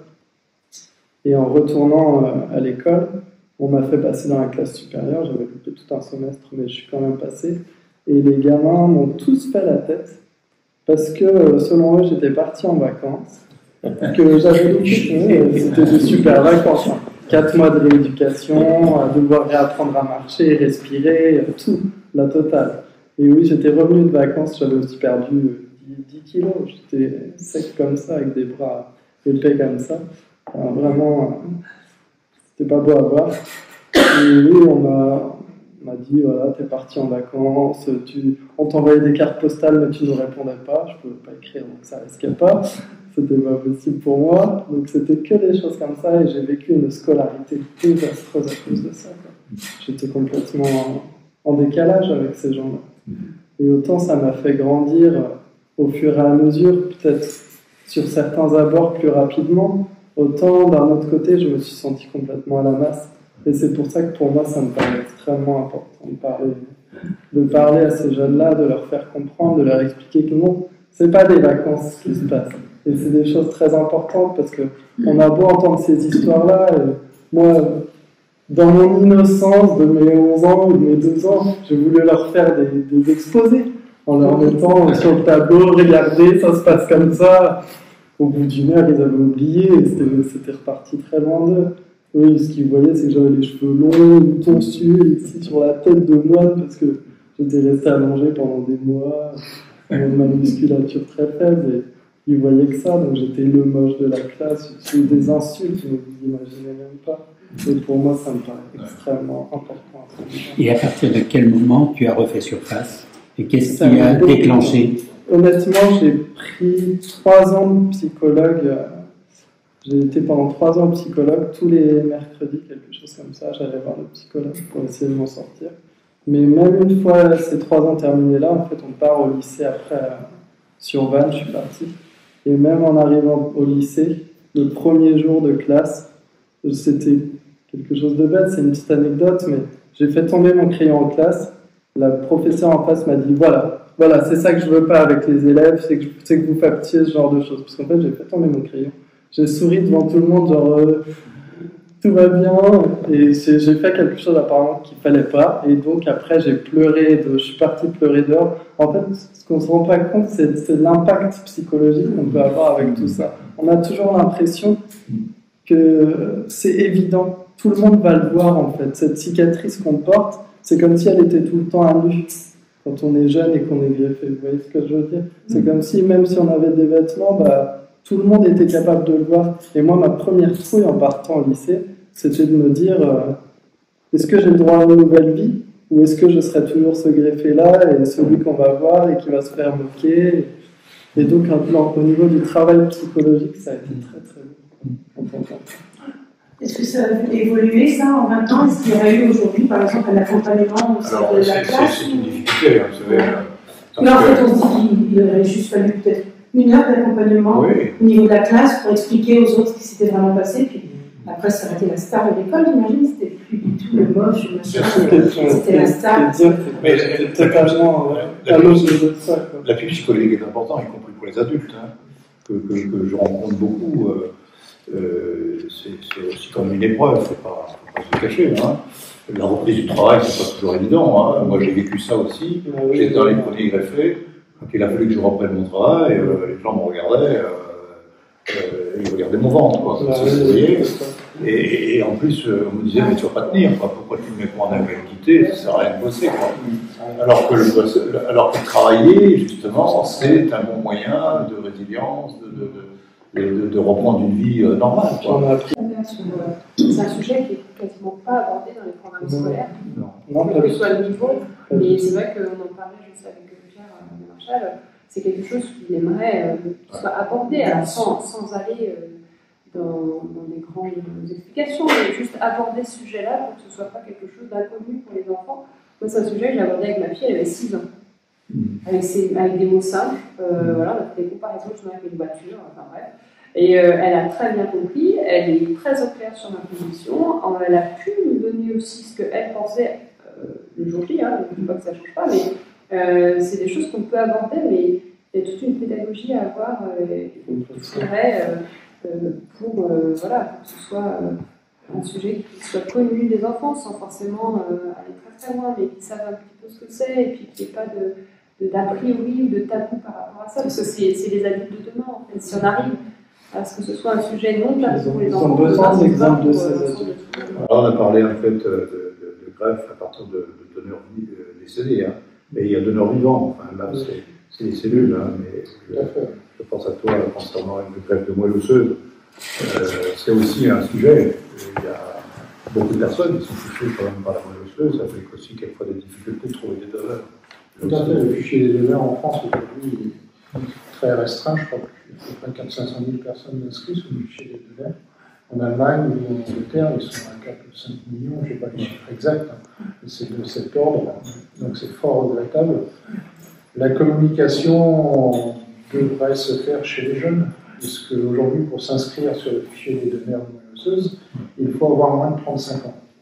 Et en retournant euh, à l'école, on m'a fait passer dans la classe supérieure, j'avais loupé tout un semestre, mais je suis quand même passé. Et les gamins m'ont tous fait la tête, parce que selon eux, j'étais parti en vacances, que j'avais loupé, c'était des super vacances. Hein. Quatre mois de rééducation, à devoir réapprendre à marcher, respirer, tout, la totale. Et oui, j'étais revenu de vacances, j'avais aussi perdu dix kilos, j'étais sec comme ça, avec des bras épais comme ça. Alors, vraiment... C'était pas beau à voir. Et oui, on m'a, on m'a dit, voilà, t'es parti en vacances, tu, on t'envoyait des cartes postales, mais tu ne répondais pas. Je ne pouvais pas écrire, donc ça risquait pas. C'était pas possible pour moi. Donc c'était que des choses comme ça, et j'ai vécu une scolarité désastreuse à cause de ça, quoi. J'étais complètement en, en décalage avec ces gens-là. Et autant ça m'a fait grandir au fur et à mesure, peut-être sur certains abords plus rapidement, autant d'un autre côté, je me suis senti complètement à la masse. Et c'est pour ça que pour moi, ça me paraît extrêmement important de parler de parler à ces jeunes-là, de leur faire comprendre, de leur expliquer que non, c'est pas des vacances qui se passent. Et c'est des choses très importantes parce que on a beau entendre ces histoires-là, et moi, dans mon innocence de mes onze ans ou de mes douze ans, j'ai voulu leur faire des, des exposés en leur mettant sur le tableau, regardez, ça se passe comme ça. Au bout d'une heure, ils avaient oublié et c'était, c'était reparti très loin d'eux. Oui, ce qu'ils voyaient, c'est que j'avais les cheveux longs, une tonsure ici sur la tête de moine parce que j'étais resté allongé pendant des mois, avec ma musculature très faible. Et ils voyaient que ça, donc j'étais le moche de la classe. J'ai eu des insultes, mais vous n'imaginez même pas. Et pour moi, ça me paraît extrêmement important. Et à partir de quel moment tu as refait surface? Et qu'est-ce qui a déclenché? Honnêtement, j'ai pris trois ans de psychologue. J'ai été pendant trois ans psychologue. Tous les mercredis, quelque chose comme ça, j'allais voir le psychologue pour essayer de m'en sortir. Mais même une fois ces trois ans terminés là, en fait, on part au lycée après. Euh, sur Vannes, je suis parti. Et même en arrivant au lycée, le premier jour de classe, c'était quelque chose de bête, c'est une petite anecdote, mais j'ai fait tomber mon crayon en classe. La professeure en face m'a dit voilà, voilà, c'est ça que je veux pas avec les élèves, c'est que, c'est que vous factiez ce genre de choses. Parce qu'en fait, j'ai fait tomber mon crayon. J'ai souri devant tout le monde, genre euh, tout va bien, et j'ai, j'ai fait quelque chose apparemment qu'il fallait pas. Et donc après, j'ai pleuré, de, je suis parti pleurer dehors. En fait, ce qu'on se rend pas compte, c'est, c'est l'impact psychologique qu'on peut avoir avec tout ça. On a toujours l'impression que c'est évident. Tout le monde va le voir, en fait. Cette cicatrice qu'on porte, c'est comme si elle était tout le temps à nu. Quand on est jeune et qu'on est greffé, vous voyez ce que je veux dire? C'est comme si, même si on avait des vêtements, bah, tout le monde était capable de le voir. Et moi, ma première trouille en partant au lycée, c'était de me dire euh, est-ce que j'ai le droit à une nouvelle vie? Ou est-ce que je serai toujours ce greffé-là et celui qu'on va voir et qui va se faire moquer? Et donc, au niveau du travail psychologique, ça a été très, très bon. Est-ce que ça a évolué, ça, en vingt ans? Est-ce qu'il y aurait eu aujourd'hui, par exemple, un accompagnement au sein de la c'est, classe? c'est une difficulté, hein, vous savez. Mais en fait, on se dit qu'il aurait juste fallu peut-être une heure d'accompagnement oui. au niveau de la classe pour expliquer aux autres ce qui s'était vraiment passé. Puis après, ça aurait été la star de l'école, j'imagine. C'était plus du tout le moche, le machin. C'était la star. Mais totalement la, la, la vie psychologique est importante, y compris pour les adultes, hein, que, que, que je rencontre beaucoup. Euh, euh, c'est, c'est aussi comme une épreuve, il ne faut pas, faut pas se cacher. Hein. La reprise du travail, c'est pas toujours évident. Hein. Moi, j'ai vécu ça aussi. J'étais dans les premiers greffés. Quand il a fallu que je reprenne mon travail, euh, les gens me regardaient. Euh, Euh, ils regardaient mon ventre, quoi, comme ça, vous voyez. Et, et en plus, euh, on me disait, mais tu vas pas tenir, quoi. Pourquoi tu me mets pour en invalidité? Ça sert à rien de bosser, quoi. Alors que, le, alors que travailler, justement, c'est un bon moyen de résilience, de, de, de, de, de reprendre une vie euh, normale, quoi. C'est un sujet qui est quasiment pas abordé dans les programmes scolaires, non. quel que soit le niveau. Et c'est vrai qu'on en parlait, je sais, avec Pierre euh, Marchal. C'est quelque chose qu'il aimerait euh, soit abordé, alors sans, sans aller euh, dans, dans des grandes explications, mais juste aborder ce sujet-là pour que ce ne soit pas quelque chose d'inconnu pour les enfants. Moi, c'est un sujet que j'ai abordé avec ma fille, elle avait six ans, avec, ses, avec des mots simples. Euh, voilà, on a fait des comparaisons justement avec une voiture, enfin bref. Et euh, elle a très bien compris, elle est très au clair sur ma position, elle a pu nous donner aussi ce qu'elle pensait euh, le jour J, hein, je ne dis pas que ça ne change pas, mais Euh, c'est des choses qu'on peut aborder, mais il y a toute une pédagogie à avoir euh, qu'il faudrait euh, euh, pour, euh, voilà, pour que ce soit euh, un sujet qui soit connu des enfants sans forcément euh, aller très très loin, mais qu'ils savent un petit peu ce que c'est et puis qu'il n'y ait pas de, de, d'a priori ou de tabou par rapport à ça, parce que c'est, c'est les adultes de demain en fait. Si on arrive à ce que ce soit un sujet non tabou pour les enfants, ils ont besoin d'exemples de ces adultes. Alors on a parlé en fait de, de, de greffe à partir de, de donneurs décédés, hein. Mais il y a donneurs vivants, enfin là c'est, c'est les cellules, hein, mais je, je pense à toi concernant une greffe de moelle osseuse. Euh, c'est aussi un sujet. Il y a beaucoup de personnes qui sont touchées quand même par la moelle osseuse, ça fait aussi quelquefois des difficultés de trouver des donneurs. Tout à fait, le fichier des donneurs en France aujourd'hui est très restreint, je crois qu'il y a à peu près quatre cents à cinq cent mille personnes inscrites sur le fichier des donneurs. En Allemagne ou en Angleterre, ils sont à quatre ou cinq millions, je n'ai pas les chiffres exacts, hein. C'est de cet ordre, donc c'est fort regrettable. La communication devrait se faire chez les jeunes, puisque aujourd'hui, pour s'inscrire sur le fichier des donneurs de moelle osseuse, il faut avoir moins de trente-cinq ans.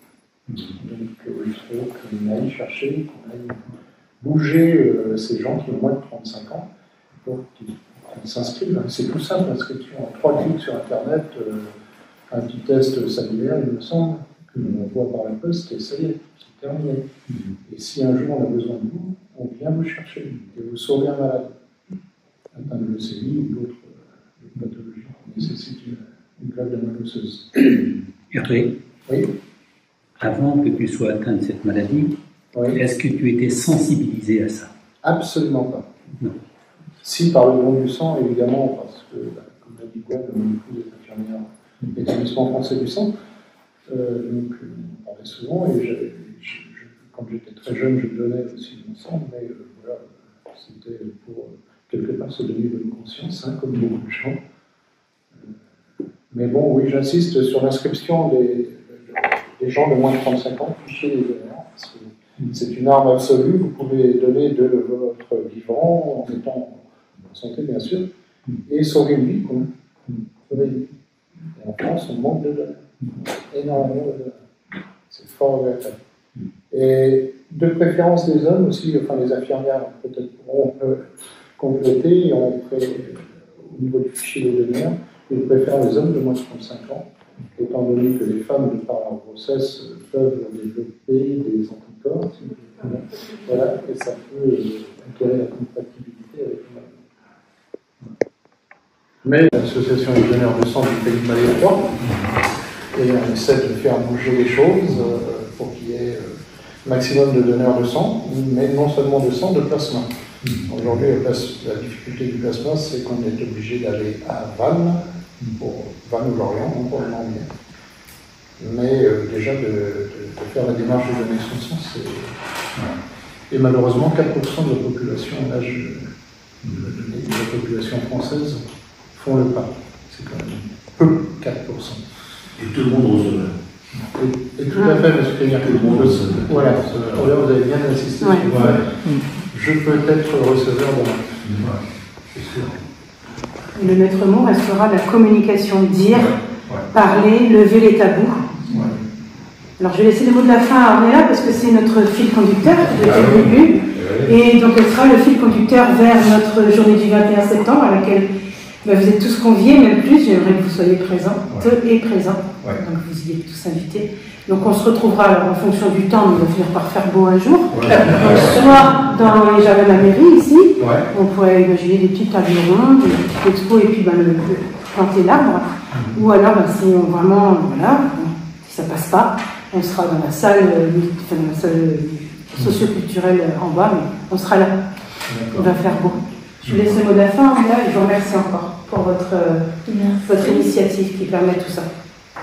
Donc euh, il faut qu'on aille chercher, qu'on aille bouger euh, ces gens qui ont moins de trente-cinq ans pour qu'ils s'inscrivent. C'est tout simple, l'inscription. En trois clics sur Internet, euh, un petit test salivaire, il me semble, que l'on envoie par la poste, et ça y est, c'est terminé. Et si un jour on a besoin de vous, on vient vous chercher et vous sauver un malade, atteint de leucémie ou d'autres euh, pathologies qui nécessitent une, une greffe de moelle osseuse. Hervé, oui. Avant que tu sois atteint de cette maladie, oui. Est-ce que tu étais sensibilisé à ça? Absolument pas. Non. Si, par le don du sang, évidemment, parce que, bah, comme l'a dit Gwen, mon épouse est infirmière établissement français du sang, euh, donc on parlait souvent, et je, je, je, quand j'étais très jeune, je donnais aussi mon sang, mais euh, voilà, c'était pour euh, quelque part se donner bonne conscience, hein, comme beaucoup de gens. Euh, mais bon, oui, j'insiste sur l'inscription des, des gens de moins de trente-cinq ans, fichier des donneurs, parce que c'est une arme absolue, vous pouvez donner de votre vivant, en étant en santé bien sûr, et sauver une vie, quoi. Sauver une vie. Et en France, on manque de donneurs, énormément de donneurs. C'est fort regrettable. Et de préférence les hommes aussi, enfin les infirmières peut-être pourront euh, compléter, et on fait, au niveau du fichier des donneurs, ils préfèrent les hommes de moins de trente-cinq ans, étant donné que les femmes, de par leur grossesse, peuvent développer des anticorps, voilà, et ça peut altérer la compatibilité avec l'homme. Mais l'association des donneurs de sang du Pays de Malétroit, et on essaie de faire bouger les choses euh, pour qu'il y ait euh, maximum de donneurs de sang, mais non seulement de sang, de plasma. Aujourd'hui, la, la difficulté du plasma, c'est qu'on est obligé d'aller à Vannes, pour Vannes ou Lorient, non pour le Morbihan. Mais euh, déjà de, de, de faire la démarche de donner son sang, c'est... Et malheureusement, quatre pour cent de la population en âge de, de, de, de la population française font le pas. C'est quand même peu, quatre pour cent. Et tout le monde reçoit. Et, et tout à fait, M. Crémière, que tout le monde reçoit. Voilà, vous avez bien insisté. Ouais. Sur ouais. Je peux être receveur demain. Ouais. C'est sûr. Et le maître mot restera la communication, dire, ouais. Ouais. parler, lever les tabous. Ouais. Alors je vais laisser le mot de la fin à Ornella parce que c'est notre fil conducteur depuis le début. Et donc elle sera le fil conducteur vers notre journée du vingt et un septembre à laquelle ben, vous êtes tous conviés, même plus, j'aimerais que vous soyez présents, ouais. et présents. Ouais. Donc vous y êtes tous invités. Donc on se retrouvera alors, en fonction du temps, mais on va finir par faire beau un jour. Ouais. Donc, soit dans les jardins de la mairie ici, ouais. on pourrait imaginer des petites tables rondes, des petites expos et puis ben, le, le, planter l'arbre. Mm-hmm. Ou alors ben, si on vraiment, voilà, si ça passe pas, on sera dans la salle, enfin, dans la salle socio-culturelle en bas, mais on sera là. On va faire beau. Je vous laisse le mot de la fin, là, et je vous remercie encore pour votre, votre initiative qui permet tout ça.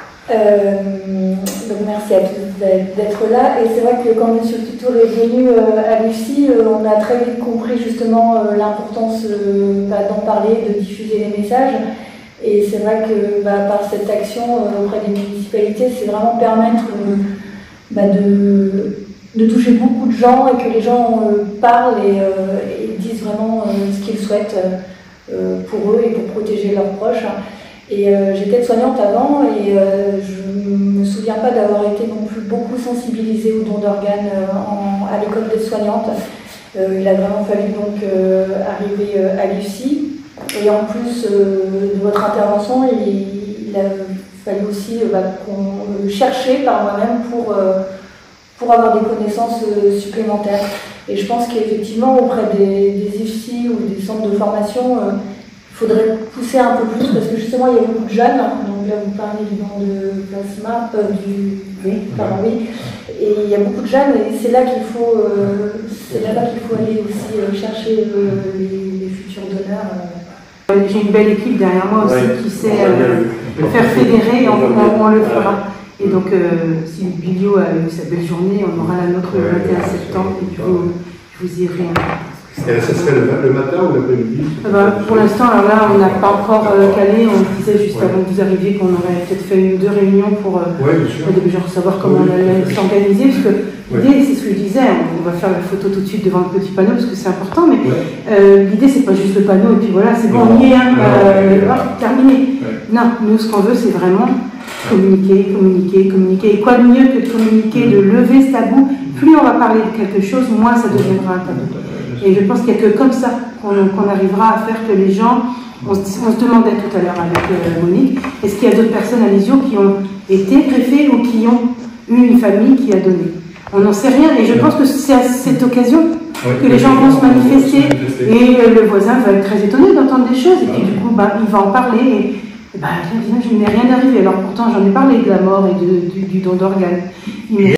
Euh, donc merci à tous d'être là. Et c'est vrai que quand M. Tutour est venu euh, à l'U F C I, euh, on a très vite compris justement euh, l'importance euh, bah, d'en parler, de diffuser les messages. Et c'est vrai que bah, par cette action euh, auprès des municipalités, c'est vraiment permettre euh, bah, de, de toucher beaucoup de gens et que les gens euh, parlent et, euh, et disent vraiment euh, ce qu'ils souhaitent euh, pour eux et pour protéger leurs proches. Et euh, j'étais soignante avant et euh, je ne me souviens pas d'avoir été non plus beaucoup sensibilisée au don d'organes euh, à l'école des soignantes. Euh, il a vraiment fallu donc euh, arriver euh, à l'U F C I. Et en plus euh, de votre intervention, il, il a fallu aussi euh, bah, qu'on euh, chercher par moi-même pour, euh, pour avoir des connaissances euh, supplémentaires. Et je pense qu'effectivement, auprès des, des I F C I ou des centres de formation, euh, il faudrait pousser un peu plus parce que justement, il y a beaucoup de jeunes. Donc là, vous parlez du don de plasma, euh, du oui, pardon, oui. Et il y a beaucoup de jeunes et c'est là qu'il faut, euh, c'est là-bas qu'il faut aller aussi euh, chercher euh, les, les futurs donneurs. Euh. J'ai une belle équipe derrière moi aussi ouais. qui sait euh, faire fédérer et on, on, on le fera. Et donc, euh, si Bilio a eu sa belle journée, on aura la nôtre le vingt et un septembre et puis vous, vous irez. Et ça serait le, le matin ou l'après-midi? euh, bah, Pour l'instant, alors là, on n'a pas encore euh, calé. On disait juste ouais. avant que vous arriviez qu'on aurait peut-être fait une ou deux réunions pour euh, ouais, genre savoir comment ouais, on allait ouais. s'organiser. Parce que l'idée, ouais. c'est ce que je disais, on va faire la photo tout de suite devant le petit panneau parce que c'est important. Mais ouais. euh, l'idée, c'est pas juste le panneau et puis voilà, c'est bon, on y est, hein, euh, ouais. terminé. Ouais. Non, nous, ce qu'on veut, c'est vraiment Communiquer, communiquer, communiquer. Et quoi de mieux que de communiquer, de lever ce tabou? Plus on va parler de quelque chose, moins ça deviendra un tabou. Et je pense qu'il n'y a que comme ça qu'on qu'on arrivera à faire que les gens... On se, on se demandait tout à l'heure avec euh, Monique, est-ce qu'il y a d'autres personnes à Lisieux qui ont été préfets ou qui ont eu une famille qui a donné? On n'en sait rien, et je pense que c'est à cette occasion que les gens vont se manifester, et euh, le voisin va être très étonné d'entendre des choses, et puis du coup, bah, il va en parler, et, et bah, je ne m'est rien arrivé. Alors pourtant, j'en ai parlé de la mort et de, du, du don d'organes.